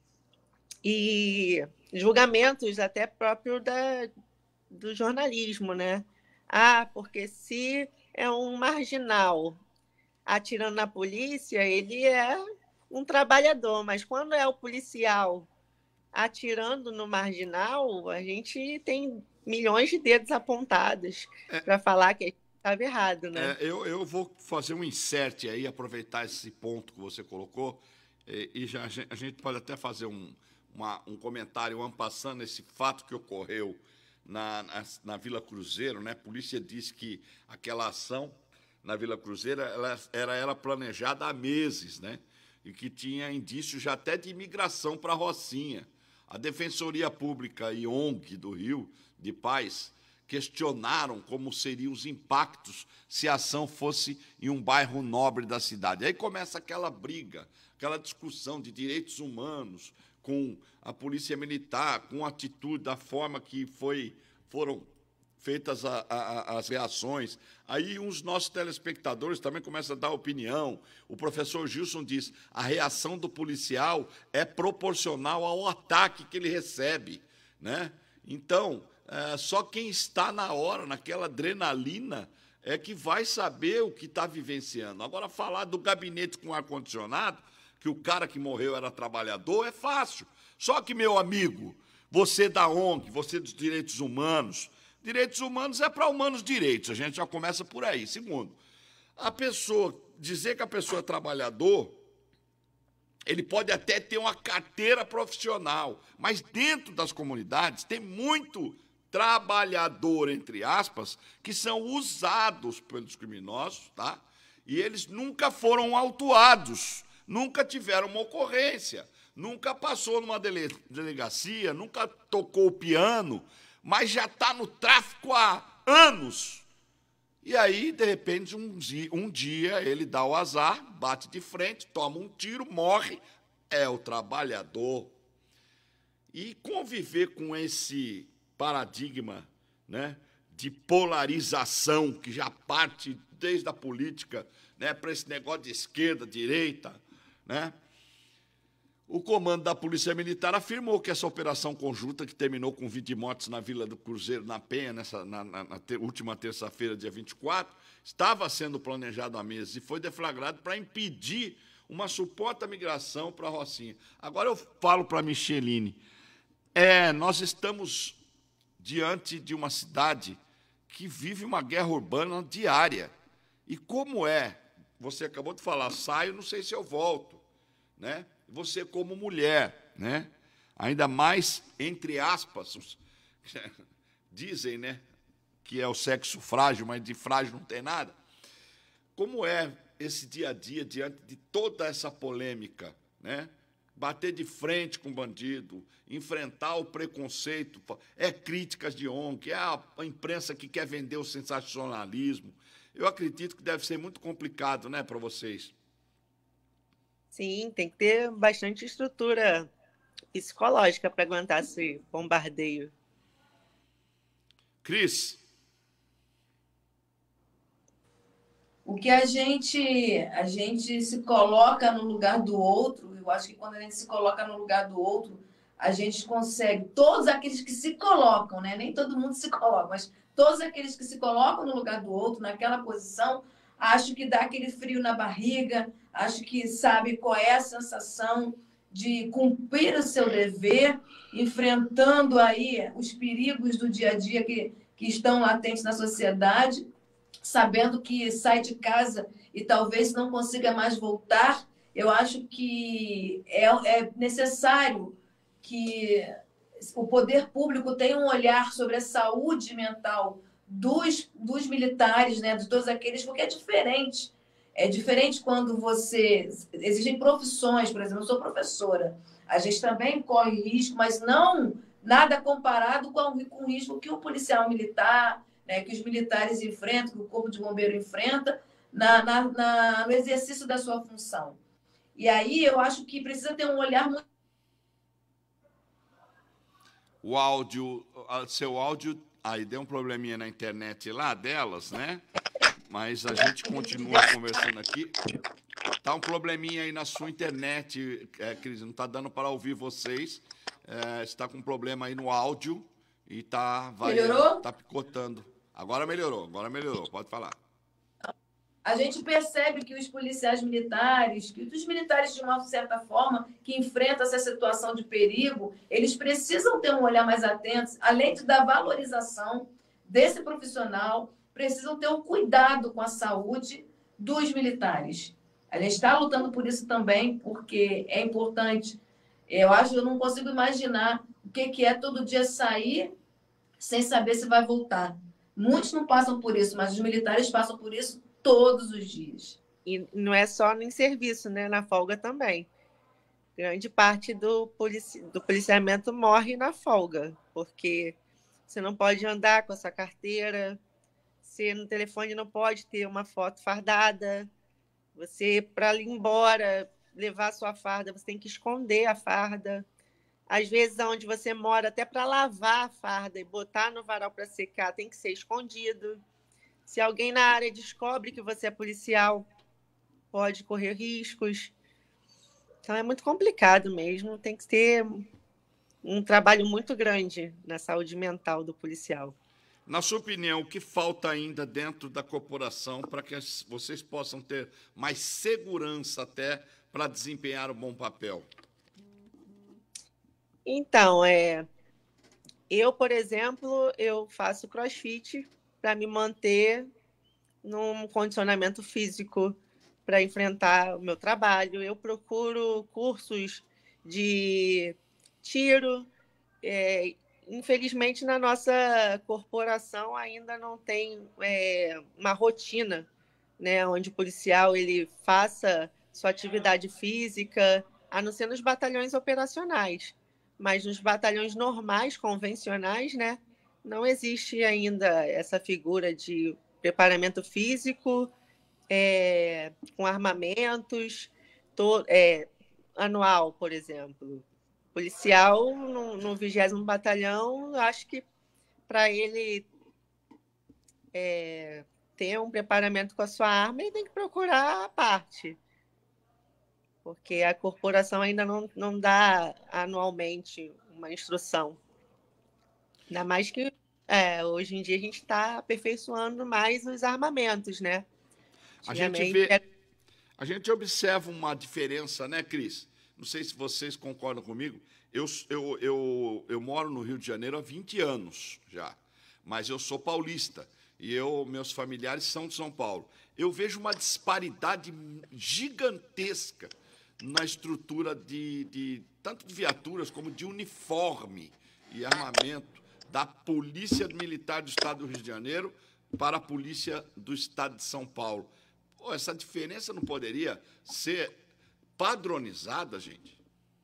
E julgamentos até próprio da, do jornalismo, né? Ah, porque se é um marginal atirando na polícia, ele é um trabalhador, mas quando é o policial atirando no marginal, a gente tem milhões de dedos apontados é, para falar que estava errado, né? É, eu, eu vou fazer um insert aí, aproveitar esse ponto que você colocou, e, e já, a gente pode até fazer um, uma, um comentário en passant nesse fato que ocorreu na, na, na Vila Cruzeiro, né? A polícia disse que aquela ação na Vila Cruzeiro ela, era, era planejada há meses, né? E que tinha indícios já até de imigração para a Rocinha. A Defensoria Pública e O N G do Rio, de Paz, questionaram como seriam os impactos se a ação fosse em um bairro nobre da cidade. Aí começa aquela briga, aquela discussão de direitos humanos com a polícia militar, com a atitude, da forma que foi, foram feitas a, a, as reações. Aí uns nossos telespectadores também começam a dar opinião. O professor Gilson diz, a reação do policial é proporcional ao ataque que ele recebe, né? Então, é, só quem está na hora, naquela adrenalina, é que vai saber o que está vivenciando. Agora, falar do gabinete com ar-condicionado, que o cara que morreu era trabalhador, é fácil. Só que, meu amigo, você da O N G, você dos direitos humanos, direitos humanos é para humanos direitos, a gente já começa por aí. Segundo, a pessoa, dizer que a pessoa é trabalhador, ele pode até ter uma carteira profissional, mas dentro das comunidades tem muito trabalhador, entre aspas, que são usados pelos criminosos, tá? E eles nunca foram autuados, nunca tiveram uma ocorrência, nunca passou numa dele- delegacia, nunca tocou o piano, mas já está no tráfico há anos. E aí, de repente, um dia, um dia ele dá o azar, bate de frente, toma um tiro, morre, é o trabalhador. E conviver com esse paradigma, né, de polarização que já parte desde a política, né, para esse negócio de esquerda, direita, né? O comando da Polícia Militar afirmou que essa operação conjunta, que terminou com vinte mortes na Vila do Cruzeiro, na Penha, nessa, na, na, na te, última terça-feira, dia vinte e quatro, estava sendo planejado há meses e foi deflagrado para impedir uma suposta migração para a Rocinha. Agora eu falo para a Micheline, é, nós estamos diante de uma cidade que vive uma guerra urbana diária. E como é? Você acabou de falar, saio, não sei se eu volto, né? Você como mulher, né? Ainda mais, entre aspas, os, dizem, né, que é o sexo frágil, mas de frágil não tem nada. Como é esse dia a dia diante de toda essa polêmica, né? Bater de frente com o bandido, enfrentar o preconceito, é críticas de O N G, é a imprensa que quer vender o sensacionalismo. Eu acredito que deve ser muito complicado, né, para vocês. Sim, tem que ter bastante estrutura psicológica para aguentar esse bombardeio. Cris? O que a gente, a gente se coloca no lugar do outro, eu acho que quando a gente se coloca no lugar do outro, a gente consegue, todos aqueles que se colocam, né? Nem todo mundo se coloca, mas todos aqueles que se colocam no lugar do outro, naquela posição, acho que dá aquele frio na barriga, acho que sabe qual é a sensação de cumprir o seu dever, enfrentando aí os perigos do dia a dia que, que estão latentes na sociedade, sabendo que sai de casa e talvez não consiga mais voltar. Eu acho que é, é necessário que o poder público tenha um olhar sobre a saúde mental dos, dos militares, né, de todos aqueles, porque é diferente. É diferente quando você... Existem profissões, por exemplo, eu sou professora. A gente também corre risco, mas não nada comparado com o, com o risco que o policial militar, né, que os militares enfrentam, que o Corpo de Bombeiro enfrenta na, na, na, no exercício da sua função. E aí eu acho que precisa ter um olhar muito... O áudio, seu áudio, aí deu um probleminha na internet lá delas, né? Mas a gente continua conversando aqui. Tá um probleminha aí na sua internet, é, Cris, não está dando para ouvir vocês. É, está com um problema aí no áudio e tá, vai, melhorou? Tá picotando. Agora melhorou, agora melhorou, pode falar. A gente percebe que os policiais militares, que os militares, de uma certa forma, que enfrentam essa situação de perigo, eles precisam ter um olhar mais atento, além de da valorização desse profissional, precisam ter um cuidado com a saúde dos militares. A gente está lutando por isso também, porque é importante. Eu acho que eu não consigo imaginar o que é todo dia sair sem saber se vai voltar. Muitos não passam por isso, mas os militares passam por isso todos os dias. E não é só no serviço, né? Na folga também. Grande parte do, polici... do policiamento morre na folga, porque você não pode andar com a sua carteira, você no telefone não pode ter uma foto fardada, você, para ir embora, levar a sua farda, você tem que esconder a farda. Às vezes, onde você mora, até para lavar a farda e botar no varal para secar, tem que ser escondido. Se alguém na área descobre que você é policial, pode correr riscos. Então, é muito complicado mesmo. Tem que ter um trabalho muito grande na saúde mental do policial. Na sua opinião, o que falta ainda dentro da corporação para que vocês possam ter mais segurança até para desempenhar um bom papel? Então, é, eu, por exemplo, eu faço crossfit para me manter num condicionamento físico para enfrentar o meu trabalho. Eu procuro cursos de tiro. É, infelizmente, na nossa corporação ainda não tem é, uma rotina, né, onde o policial ele faça sua atividade física, a não ser nos batalhões operacionais. Mas nos batalhões normais, convencionais, né, não existe ainda essa figura de preparamento físico, é, com armamentos, to, é, anual, por exemplo. Policial, no, no vigésimo batalhão, acho que para ele é, ter um preparamento com a sua arma, ele tem que procurar a parte. Porque a corporação ainda não, não dá anualmente uma instrução. Ainda mais que é, hoje em dia a gente está aperfeiçoando mais os armamentos, né? A gente vê, a gente observa uma diferença, né, Cris? Não sei se vocês concordam comigo. Eu, eu, eu, eu moro no Rio de Janeiro há vinte anos já, mas eu sou paulista e eu, meus familiares são de São Paulo. Eu vejo uma disparidade gigantesca na estrutura de, de tanto de viaturas como de uniforme e armamento da Polícia Militar do Estado do Rio de Janeiro para a Polícia do Estado de São Paulo. Pô, essa diferença não poderia ser padronizada, gente?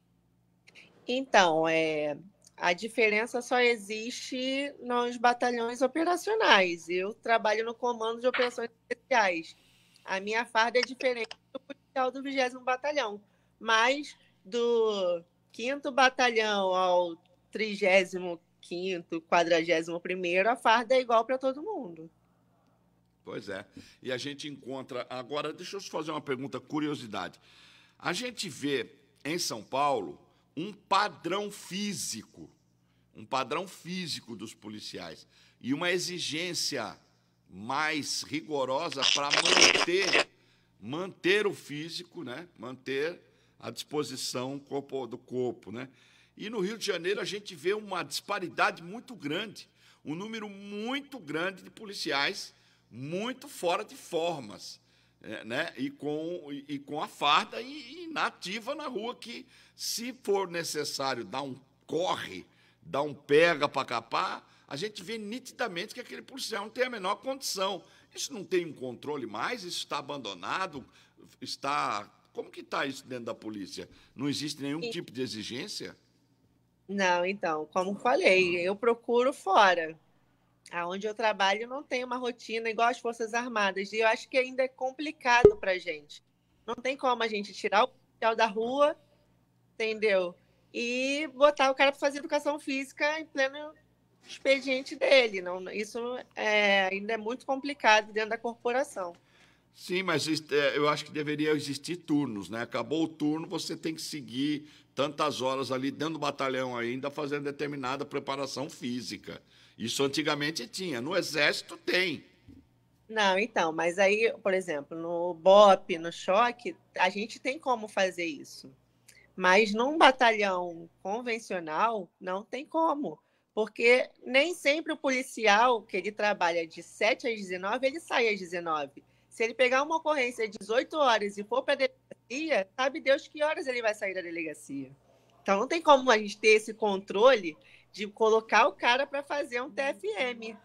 Então, é, a diferença só existe nos batalhões operacionais. Eu trabalho no Comando de Operações Especiais. A minha farda é diferente do policial do vigésimo Batalhão, mas do quinto Batalhão ao trigésimo quinto, quadragésimo primeiro, a farda é igual para todo mundo. Pois é. E a gente encontra... Agora, deixa eu te fazer uma pergunta, curiosidade. A gente vê em São Paulo um padrão físico, um padrão físico dos policiais e uma exigência mais rigorosa para manter, manter o físico, né? Manter a disposição do corpo, né? E no Rio de Janeiro a gente vê uma disparidade muito grande, um número muito grande de policiais muito fora de formas, né? E com, e com a farda e, e na ativa na rua, que, se for necessário dar um corre, dar um pega para capar, a gente vê nitidamente que aquele policial não tem a menor condição. Isso não tem um controle mais? Isso está abandonado? Está... Como que está isso dentro da polícia? Não existe nenhum Sim. tipo de exigência? Não, então, como falei, eu procuro fora. Aonde eu trabalho não tem uma rotina igual as Forças Armadas. E eu acho que ainda é complicado para a gente. Não tem como a gente tirar o policial da rua, entendeu? E botar o cara para fazer educação física em pleno expediente dele. Não, isso é, ainda é muito complicado dentro da corporação. Sim, mas eu acho que deveria existir turnos, né? Acabou o turno, você tem que seguir tantas horas ali dentro do batalhão ainda, fazendo determinada preparação física. Isso antigamente tinha. No Exército tem. Não, então, mas aí, por exemplo, no B O P, no choque, a gente tem como fazer isso. Mas num batalhão convencional, não tem como. Porque nem sempre o policial, que ele trabalha de sete às dezenove, ele sai às dezenove. Se ele pegar uma ocorrência às dezoito horas e for para a delegacia, sabe Deus que horas ele vai sair da delegacia. Então, não tem como a gente ter esse controle de colocar o cara para fazer um T F M.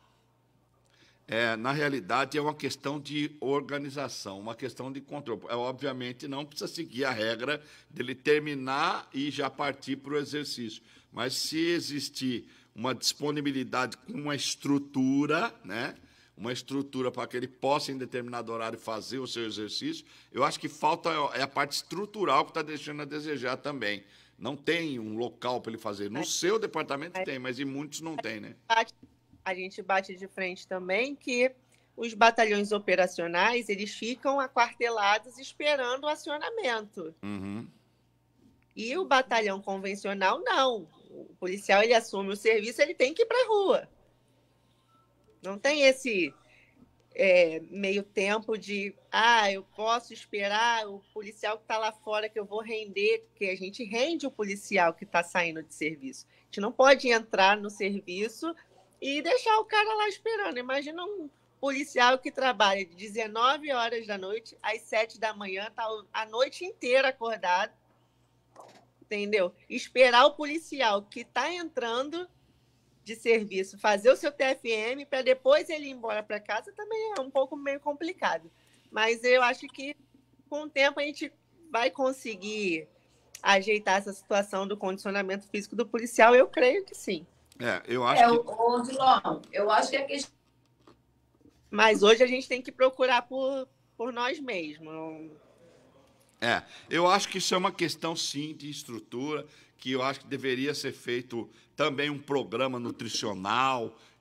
É, na realidade, é uma questão de organização, uma questão de controle. É, obviamente, não precisa seguir a regra dele terminar e já partir para o exercício. Mas, se existir uma disponibilidade com uma estrutura, né? uma estrutura para que ele possa, em determinado horário, fazer o seu exercício, eu acho que falta é a parte estrutural que está deixando a desejar também. Não tem um local para ele fazer. No seu departamento tem, mas em muitos não tem, né? A gente bate de frente também que os batalhões operacionais, eles ficam aquartelados esperando o acionamento. Uhum. E o batalhão convencional, não. O policial, ele assume o serviço, ele tem que ir para a rua. Não tem esse é, meio tempo de, ah, eu posso esperar o policial que está lá fora que eu vou render, porque a gente rende o policial que está saindo de serviço. A gente não pode entrar no serviço e deixar o cara lá esperando. Imagina um policial que trabalha de dezenove horas da noite às sete da manhã, está a noite inteira acordado, entendeu? Esperar o policial que está entrando de serviço fazer o seu T F M para depois ele ir embora para casa também é um pouco meio complicado. Mas eu acho que com o tempo a gente vai conseguir ajeitar essa situação do condicionamento físico do policial, eu creio que sim. É, eu acho é, que... Ô, Dilon, eu acho que a questão... Mas hoje a gente tem que procurar por, por nós mesmos. É, eu acho que isso é uma questão, sim, de estrutura, que eu acho que deveria ser feito também um programa nutricional,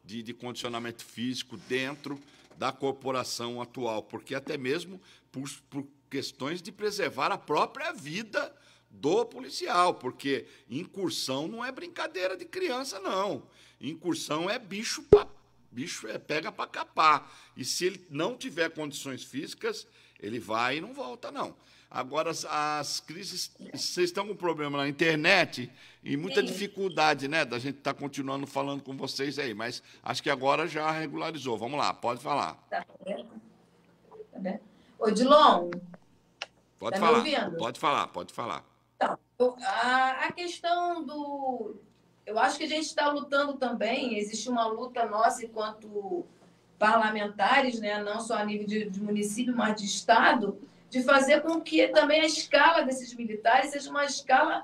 de, de condicionamento físico dentro da corporação atual, porque até mesmo por, por questões de preservar a própria vida do policial, porque incursão não é brincadeira de criança, não. Incursão é bicho pra, bicho é pega para capar. E se ele não tiver condições físicas, ele vai e não volta, não. Agora, as, as crises, vocês estão com problema na internet e muita Sim. dificuldade, né, da gente estar tá continuando falando com vocês aí, mas acho que agora já regularizou. Vamos lá, pode falar. Tá vendo? Tá vendo? Odilon, Pode tá me falar, ouvindo? pode falar, pode falar. Então, eu- a, a questão do... Eu acho que a gente está lutando também, existe uma luta nossa enquanto parlamentares, né, não só a nível de, de município, mas de estado, de fazer com que também a escala desses militares seja uma escala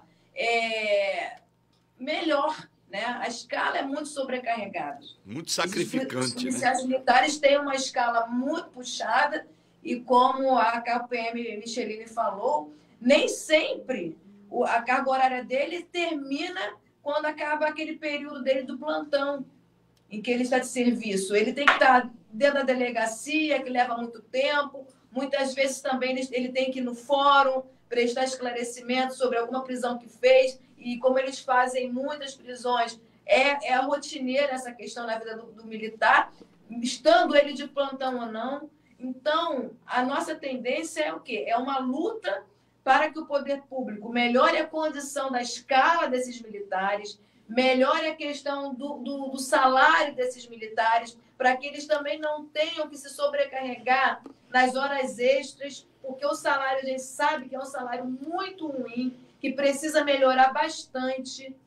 é, melhor. Né? A escala é muito sobrecarregada. Muito Os sacrificante, né? policiais militares têm uma escala muito puxada e, como a K P M Michelini falou, nem sempre a carga horária dele termina quando acaba aquele período dele do plantão, em que ele está de serviço. Ele tem que estar dentro da delegacia, que leva muito tempo. Muitas vezes também ele tem que ir no fórum, prestar esclarecimento sobre alguma prisão que fez. E como eles fazem muitas prisões, é, é a rotineira essa questão na vida do, do militar, estando ele de plantão ou não. Então, a nossa tendência é o quê? É uma luta para que o poder público melhore a condição da escala desses militares, melhore a questão do, do, do salário desses militares, para que eles também não tenham que se sobrecarregar nas horas extras, porque o salário, a gente sabe que é um salário muito ruim, que precisa melhorar bastante.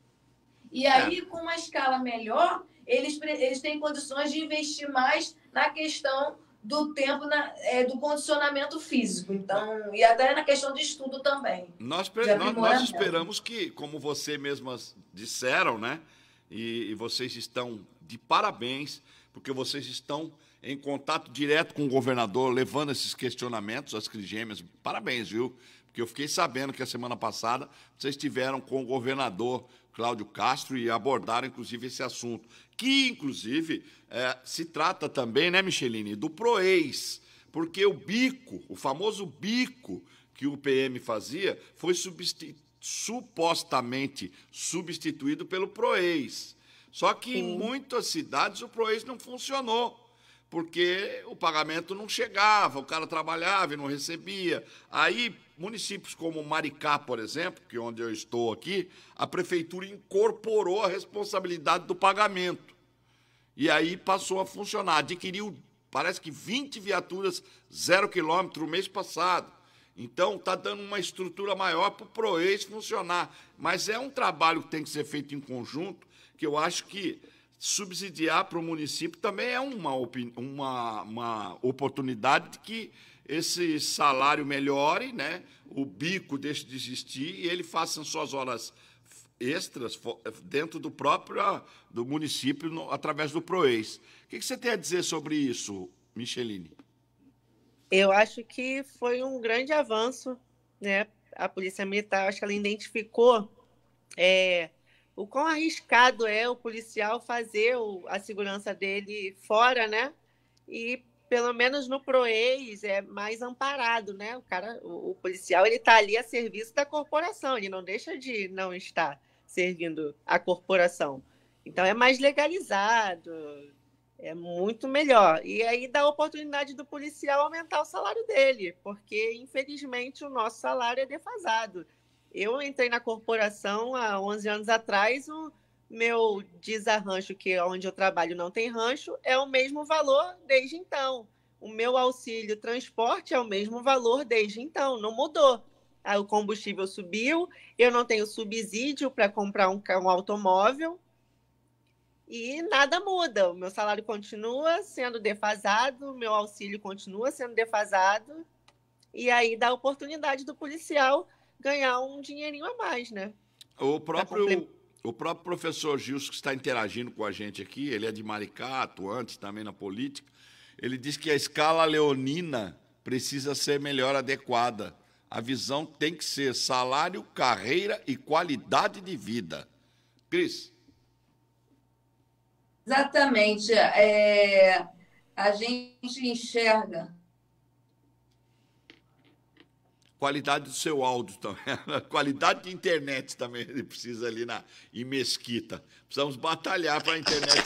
E aí, com uma escala melhor, eles, eles têm condições de investir mais na questão do tempo, na, é, do condicionamento físico. Então, e até na questão de estudo também. Nós, nós, nós esperamos que, como você mesmas disseram, né? E, e vocês estão de parabéns, porque vocês estão em contato direto com o governador, levando esses questionamentos às Crigêmeas. Parabéns, viu? Porque eu fiquei sabendo que a semana passada vocês estiveram com o governador Cláudio Castro e abordaram, inclusive, esse assunto, que, inclusive, é, se trata também, né, Michelini, do PROEIS, porque o bico, o famoso bico que o P M fazia, foi substitu supostamente substituído pelo PROEIS. Só que Sim. em muitas cidades o PROEIS não funcionou, porque o pagamento não chegava, o cara trabalhava e não recebia. Aí, municípios como Maricá, por exemplo, que é onde eu estou aqui, a prefeitura incorporou a responsabilidade do pagamento. E aí passou a funcionar. Adquiriu, parece que vinte viaturas zero quilômetro o mês passado. Então, está dando uma estrutura maior para o PROEIS funcionar. Mas é um trabalho que tem que ser feito em conjunto, que eu acho que subsidiar para o município também é uma, uma, uma oportunidade de que esse salário melhore, né? O bico deixe de existir e ele faça suas horas extras dentro do próprio do município no, através do PROEIS. O que, que você tem a dizer sobre isso, Michelini? Eu acho que foi um grande avanço, né? A Polícia Militar, acho que ela identificou é, o quão arriscado é o policial fazer o, a segurança dele fora, né? E pelo menos no PROEIS é mais amparado, né? O cara, o, o policial, ele está ali a serviço da corporação, ele não deixa de não estar servindo a corporação. Então é mais legalizado, é muito melhor. E aí dá a oportunidade do policial aumentar o salário dele, porque infelizmente o nosso salário é defasado. Eu entrei na corporação há onze anos atrás, o meu desarranjo, que é onde eu trabalho não tem rancho, é o mesmo valor desde então. O meu auxílio transporte é o mesmo valor desde então, não mudou. Aí o combustível subiu, eu não tenho subsídio para comprar um, um automóvel e nada muda. O meu salário continua sendo defasado, o meu auxílio continua sendo defasado e aí dá a oportunidade do policial ganhar um dinheirinho a mais, né? O próprio... O próprio professor Gilson, que está interagindo com a gente aqui, ele é de Maricá, atuante também na política, ele diz que a escala leonina precisa ser melhor adequada. A visão tem que ser salário, carreira e qualidade de vida. Cris? Exatamente. É, a gente enxerga. Qualidade do seu áudio também. Qualidade de internet também ele precisa ali na, em Mesquita. Precisamos batalhar para a internet.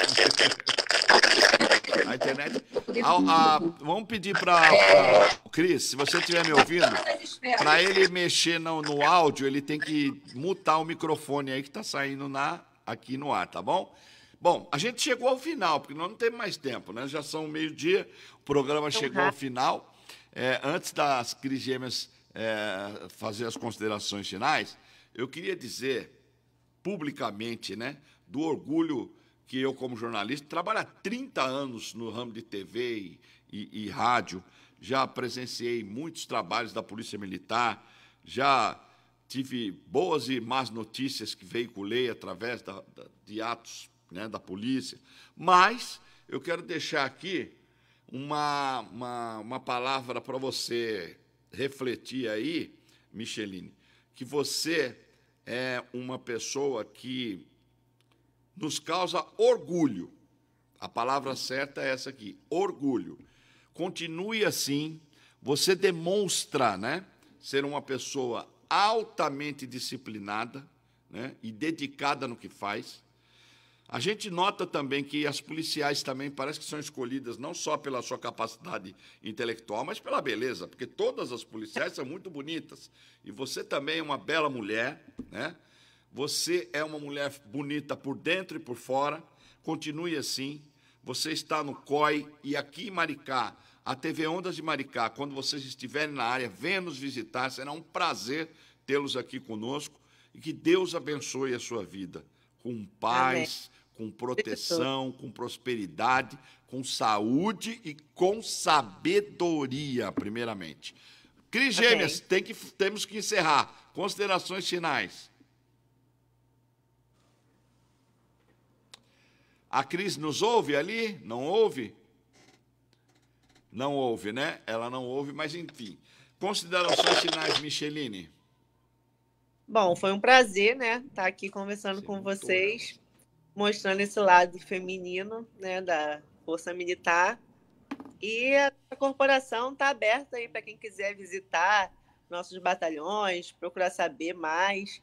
A internet. A, a, vamos pedir para o Cris, se você estiver me ouvindo, para ele mexer no, no áudio, ele tem que mutar o microfone aí que está saindo na, aqui no ar, tá bom? Bom, a gente chegou ao final, porque nós não temos mais tempo, né? Já são meio-dia, o programa chegou ao final. É, antes das Cris Gêmeas é, fazer as considerações finais, eu queria dizer publicamente, né, do orgulho que eu, como jornalista, trabalho há trinta anos no ramo de T V e, e, e rádio, já presenciei muitos trabalhos da Polícia Militar, já tive boas e más notícias que veiculei através da, da, de atos, né, da polícia, mas eu quero deixar aqui uma, uma, uma palavra para você refletir aí, Micheline, que você é uma pessoa que nos causa orgulho. A palavra certa é essa aqui, orgulho. Continue assim, você demonstra, né, ser uma pessoa altamente disciplinada, né, e dedicada no que faz. A gente nota também que as policiais também parece que são escolhidas não só pela sua capacidade intelectual, mas pela beleza, porque todas as policiais são muito bonitas. E você também é uma bela mulher, né? Você é uma mulher bonita por dentro e por fora. Continue assim. Você está no C O I e aqui em Maricá, a T V Ondas de Maricá, quando vocês estiverem na área, venham nos visitar. Será um prazer tê-los aqui conosco e que Deus abençoe a sua vida com paz, amém, com proteção, com prosperidade, com saúde e com sabedoria, primeiramente. Cris Gêmeas, tem que, temos que encerrar. Considerações finais. A Cris nos ouve ali? Não ouve? Não ouve, né? Ela não ouve, mas enfim. Considerações finais, Micheline. Bom, foi um prazer, né, estar aqui conversando Você com vocês, mostrando esse lado feminino, né, da Força Militar. E a corporação está aberta aí para quem quiser visitar nossos batalhões, procurar saber mais.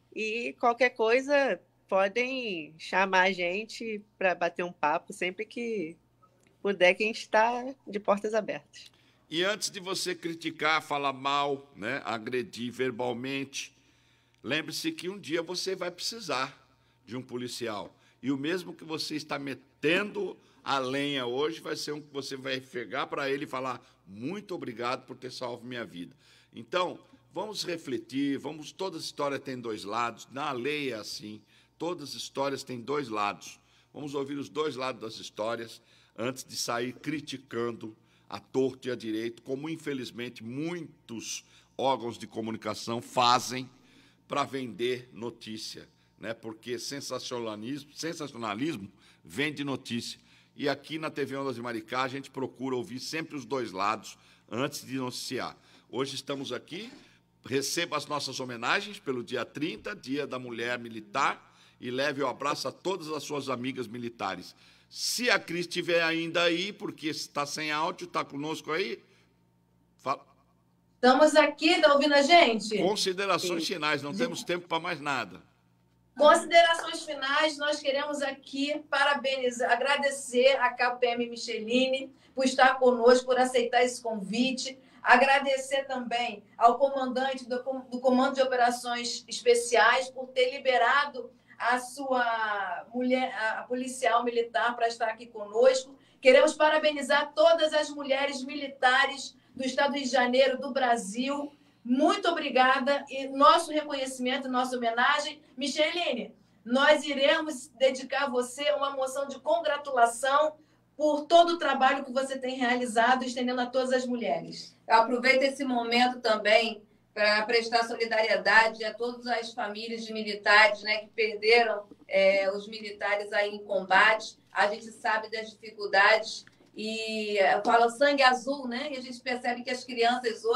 E qualquer coisa, podem chamar a gente para bater um papo sempre que puder, que a gente está de portas abertas. E antes de você criticar, falar mal, né, agredir verbalmente, lembre-se que um dia você vai precisar de um policial. E o mesmo que você está metendo a lenha hoje vai ser um que você vai pegar para ele e falar muito obrigado por ter salvo minha vida. Então, vamos refletir, vamos, toda história tem dois lados, na lei é assim, todas as histórias têm dois lados. Vamos ouvir os dois lados das histórias antes de sair criticando a torto e a direito, como infelizmente muitos órgãos de comunicação fazem para vender notícia, né? Porque sensacionalismo, sensacionalismo vende notícia. E aqui na T V Ondas de Maricá a gente procura ouvir sempre os dois lados antes de noticiar. Hoje estamos aqui, receba as nossas homenagens pelo dia trinta, Dia da Mulher Militar, e leve o abraço a todas as suas amigas militares. Se a Cris estiver ainda aí, porque está sem áudio, está conosco aí, fala. Estamos aqui, está ouvindo a gente? Considerações Sim. finais, não temos tempo para mais nada. Considerações finais, nós queremos aqui parabenizar, agradecer a K P M Micheline por estar conosco, por aceitar esse convite. Agradecer também ao comandante do, do Comando de Operações Especiais por ter liberado a sua mulher, a policial militar, para estar aqui conosco. Queremos parabenizar todas as mulheres militares do Estado do Rio de Janeiro, do Brasil. Muito obrigada. E nosso reconhecimento, nossa homenagem. Micheline, nós iremos dedicar a você uma moção de congratulação por todo o trabalho que você tem realizado, estendendo a todas as mulheres. Eu aproveito esse momento também para prestar solidariedade a todas as famílias de militares, né, que perderam é, os militares aí em combate. A gente sabe das dificuldades e fala sangue azul, né? E a gente percebe que as crianças hoje,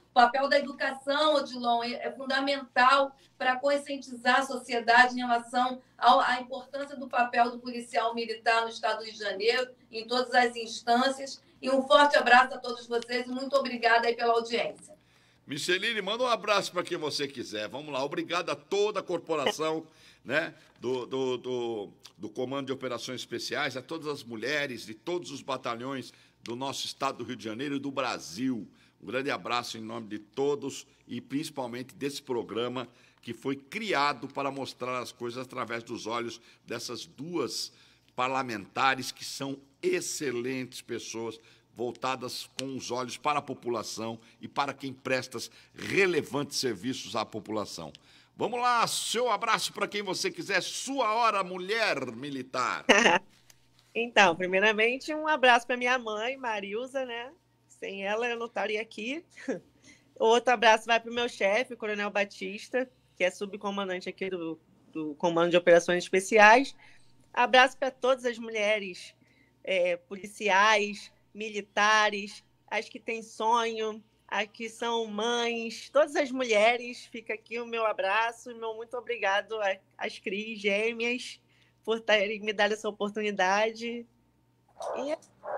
O papel da educação, Odilon, é fundamental para conscientizar a sociedade em relação à importância do papel do policial militar no Estado do Rio de Janeiro, em todas as instâncias. E um forte abraço a todos vocês e muito obrigada aí pela audiência. Micheline, manda um abraço para quem você quiser. Vamos lá. Obrigado a toda a corporação, né, do, do, do, do Comando de Operações Especiais, a todas as mulheres de todos os batalhões do nosso Estado do Rio de Janeiro e do Brasil. Um grande abraço em nome de todos e principalmente desse programa que foi criado para mostrar as coisas através dos olhos dessas duas parlamentares que são excelentes pessoas, voltadas com os olhos para a população e para quem presta relevantes serviços à população. Vamos lá, seu abraço para quem você quiser, sua hora, mulher militar. Então, primeiramente, um abraço para minha mãe, Marilza, né? Sem ela, eu não estaria aqui. Outro abraço vai para o meu chefe, o Coronel Batista, que é subcomandante aqui do, do Comando de Operações Especiais. Abraço para todas as mulheres é, policiais, militares, as que têm sonho, as que são mães, todas as mulheres. Fica aqui o meu abraço e meu muito obrigado às Cris Gêmeas por terem me dado essa oportunidade. E...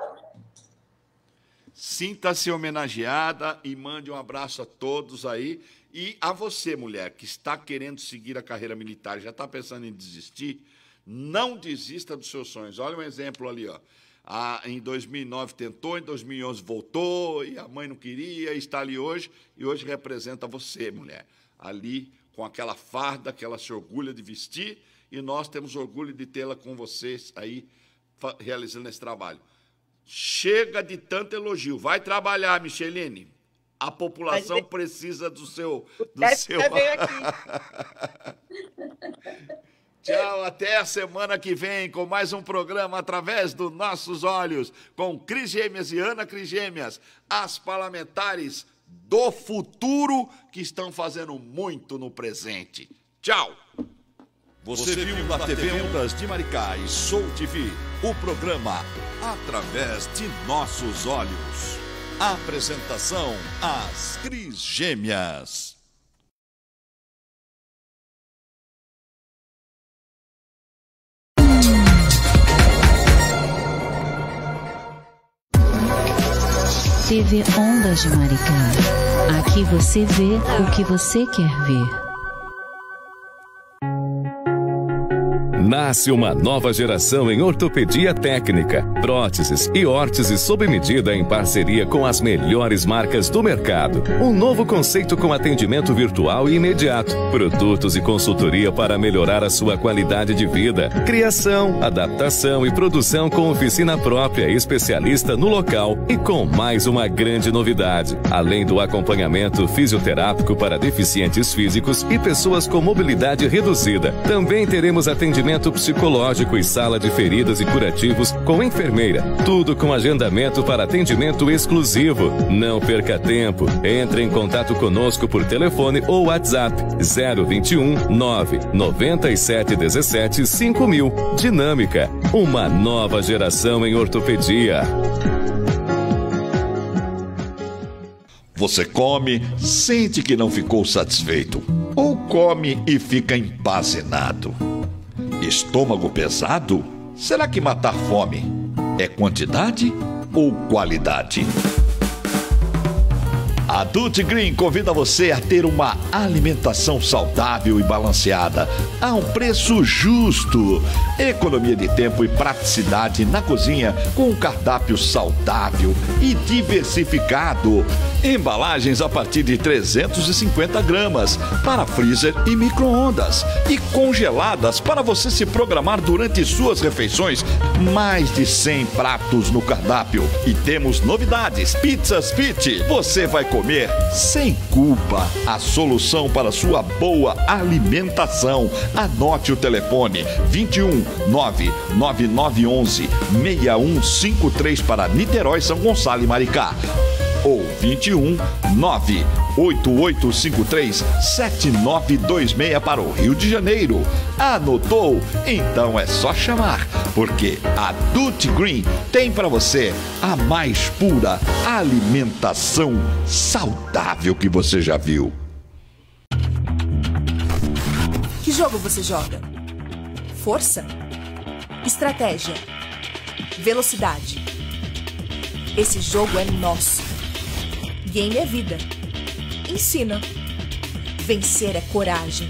Sinta-se homenageada e mande um abraço a todos aí. E a você, mulher, que está querendo seguir a carreira militar, já está pensando em desistir, não desista dos seus sonhos. Olha um exemplo ali, ó. Ah, em dois mil e nove tentou, em dois mil e onze voltou, e a mãe não queria, está ali hoje, e hoje representa você, mulher, ali com aquela farda que ela se orgulha de vestir, e nós temos orgulho de tê-la com vocês aí, realizando esse trabalho. Chega de tanto elogio, vai trabalhar, Micheline. A população Mas... precisa do seu... Do seu... Tchau, até a semana que vem com mais um programa através dos nossos olhos, com Cris Gêmeas e Ana Cris Gêmeas, as parlamentares do futuro que estão fazendo muito no presente. Tchau! Você, Você viu na T V Ondas de Maricá e Sou T V, o programa Através de Nossos Olhos. Apresentação, as Cris Gêmeas. T V Ondas de Maricá. Aqui você vê o que você quer ver. Nasce uma nova geração em ortopedia técnica, próteses e órteses sob medida em parceria com as melhores marcas do mercado. Um novo conceito com atendimento virtual e imediato. Produtos e consultoria para melhorar a sua qualidade de vida. Criação, adaptação e produção com oficina própria, especialista no local e com mais uma grande novidade. Além do acompanhamento fisioterápico para deficientes físicos e pessoas com mobilidade reduzida. Também teremos atendimento psicológico e sala de feridas e curativos com enfermeira. Tudo com agendamento para atendimento exclusivo. Não perca tempo. Entre em contato conosco por telefone ou WhatsApp zero vinte e um, nove nove sete um sete, cinco mil. Dinâmica. Uma nova geração em ortopedia. Você come, sente que não ficou satisfeito. Ou come e fica embazenado. Estômago pesado? Será que matar fome é quantidade ou qualidade? A Dutch Green convida você a ter uma alimentação saudável e balanceada a um preço justo. Economia de tempo e praticidade na cozinha com um cardápio saudável e diversificado. Embalagens a partir de trezentos e cinquenta gramas para freezer e micro-ondas e congeladas para você se programar durante suas refeições. Mais de cem pratos no cardápio. E temos novidades. Pizzas Fit. Você vai comer sem culpa. A solução para sua boa alimentação. Anote o telefone vinte e um, nove nove nove onze, seis um cinco três para Niterói, São Gonçalo e Maricá. Ou vinte e um, nove oito oito cinco três, sete nove dois seis para o Rio de Janeiro. Anotou? Então é só chamar, porque a Duty Green tem para você a mais pura alimentação saudável que você já viu. Que jogo você joga? Força? Estratégia? Velocidade? Esse jogo é nosso. Game é vida. Ensina. Vencer é coragem.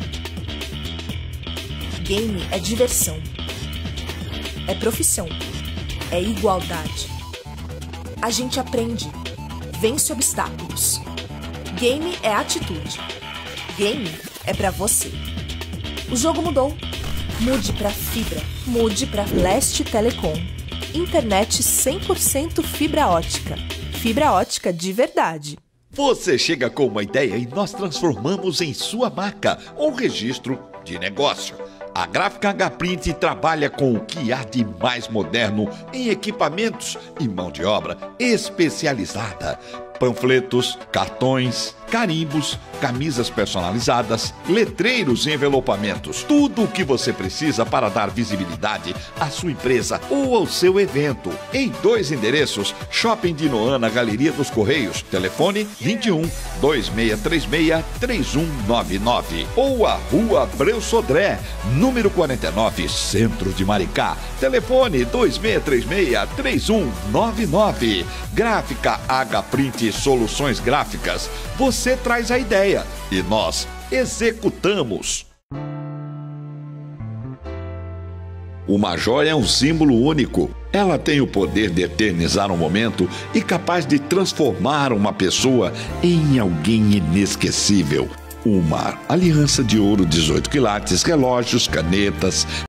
Game é diversão. É profissão. É igualdade. A gente aprende. Vence obstáculos. Game é atitude. Game é pra você. O jogo mudou. Mude pra fibra. Mude pra Leste Telecom. Internet cem por cento fibra ótica. Fibra ótica de verdade. Você chega com uma ideia e nós transformamos em sua marca ou registro de negócio. A Gráfica H-Print trabalha com o que há de mais moderno em equipamentos e mão de obra especializada. Panfletos, cartões, carimbos, camisas personalizadas, letreiros e envelopamentos. Tudo o que você precisa para dar visibilidade à sua empresa ou ao seu evento. Em dois endereços, Shopping de Noana, Galeria dos Correios, telefone vinte e um, dois seis três seis, três um nove nove. Ou a Rua Abreu Sodré, número quarenta e nove, Centro de Maricá, telefone dois seis três seis, três um nove nove. Gráfica H-Print Soluções Gráficas. Você traz a ideia e nós executamos. Uma joia é um símbolo único. Ela tem o poder de eternizar um momento e capaz de transformar uma pessoa em alguém inesquecível. Uma aliança de ouro dezoito quilates, relógios, canetas,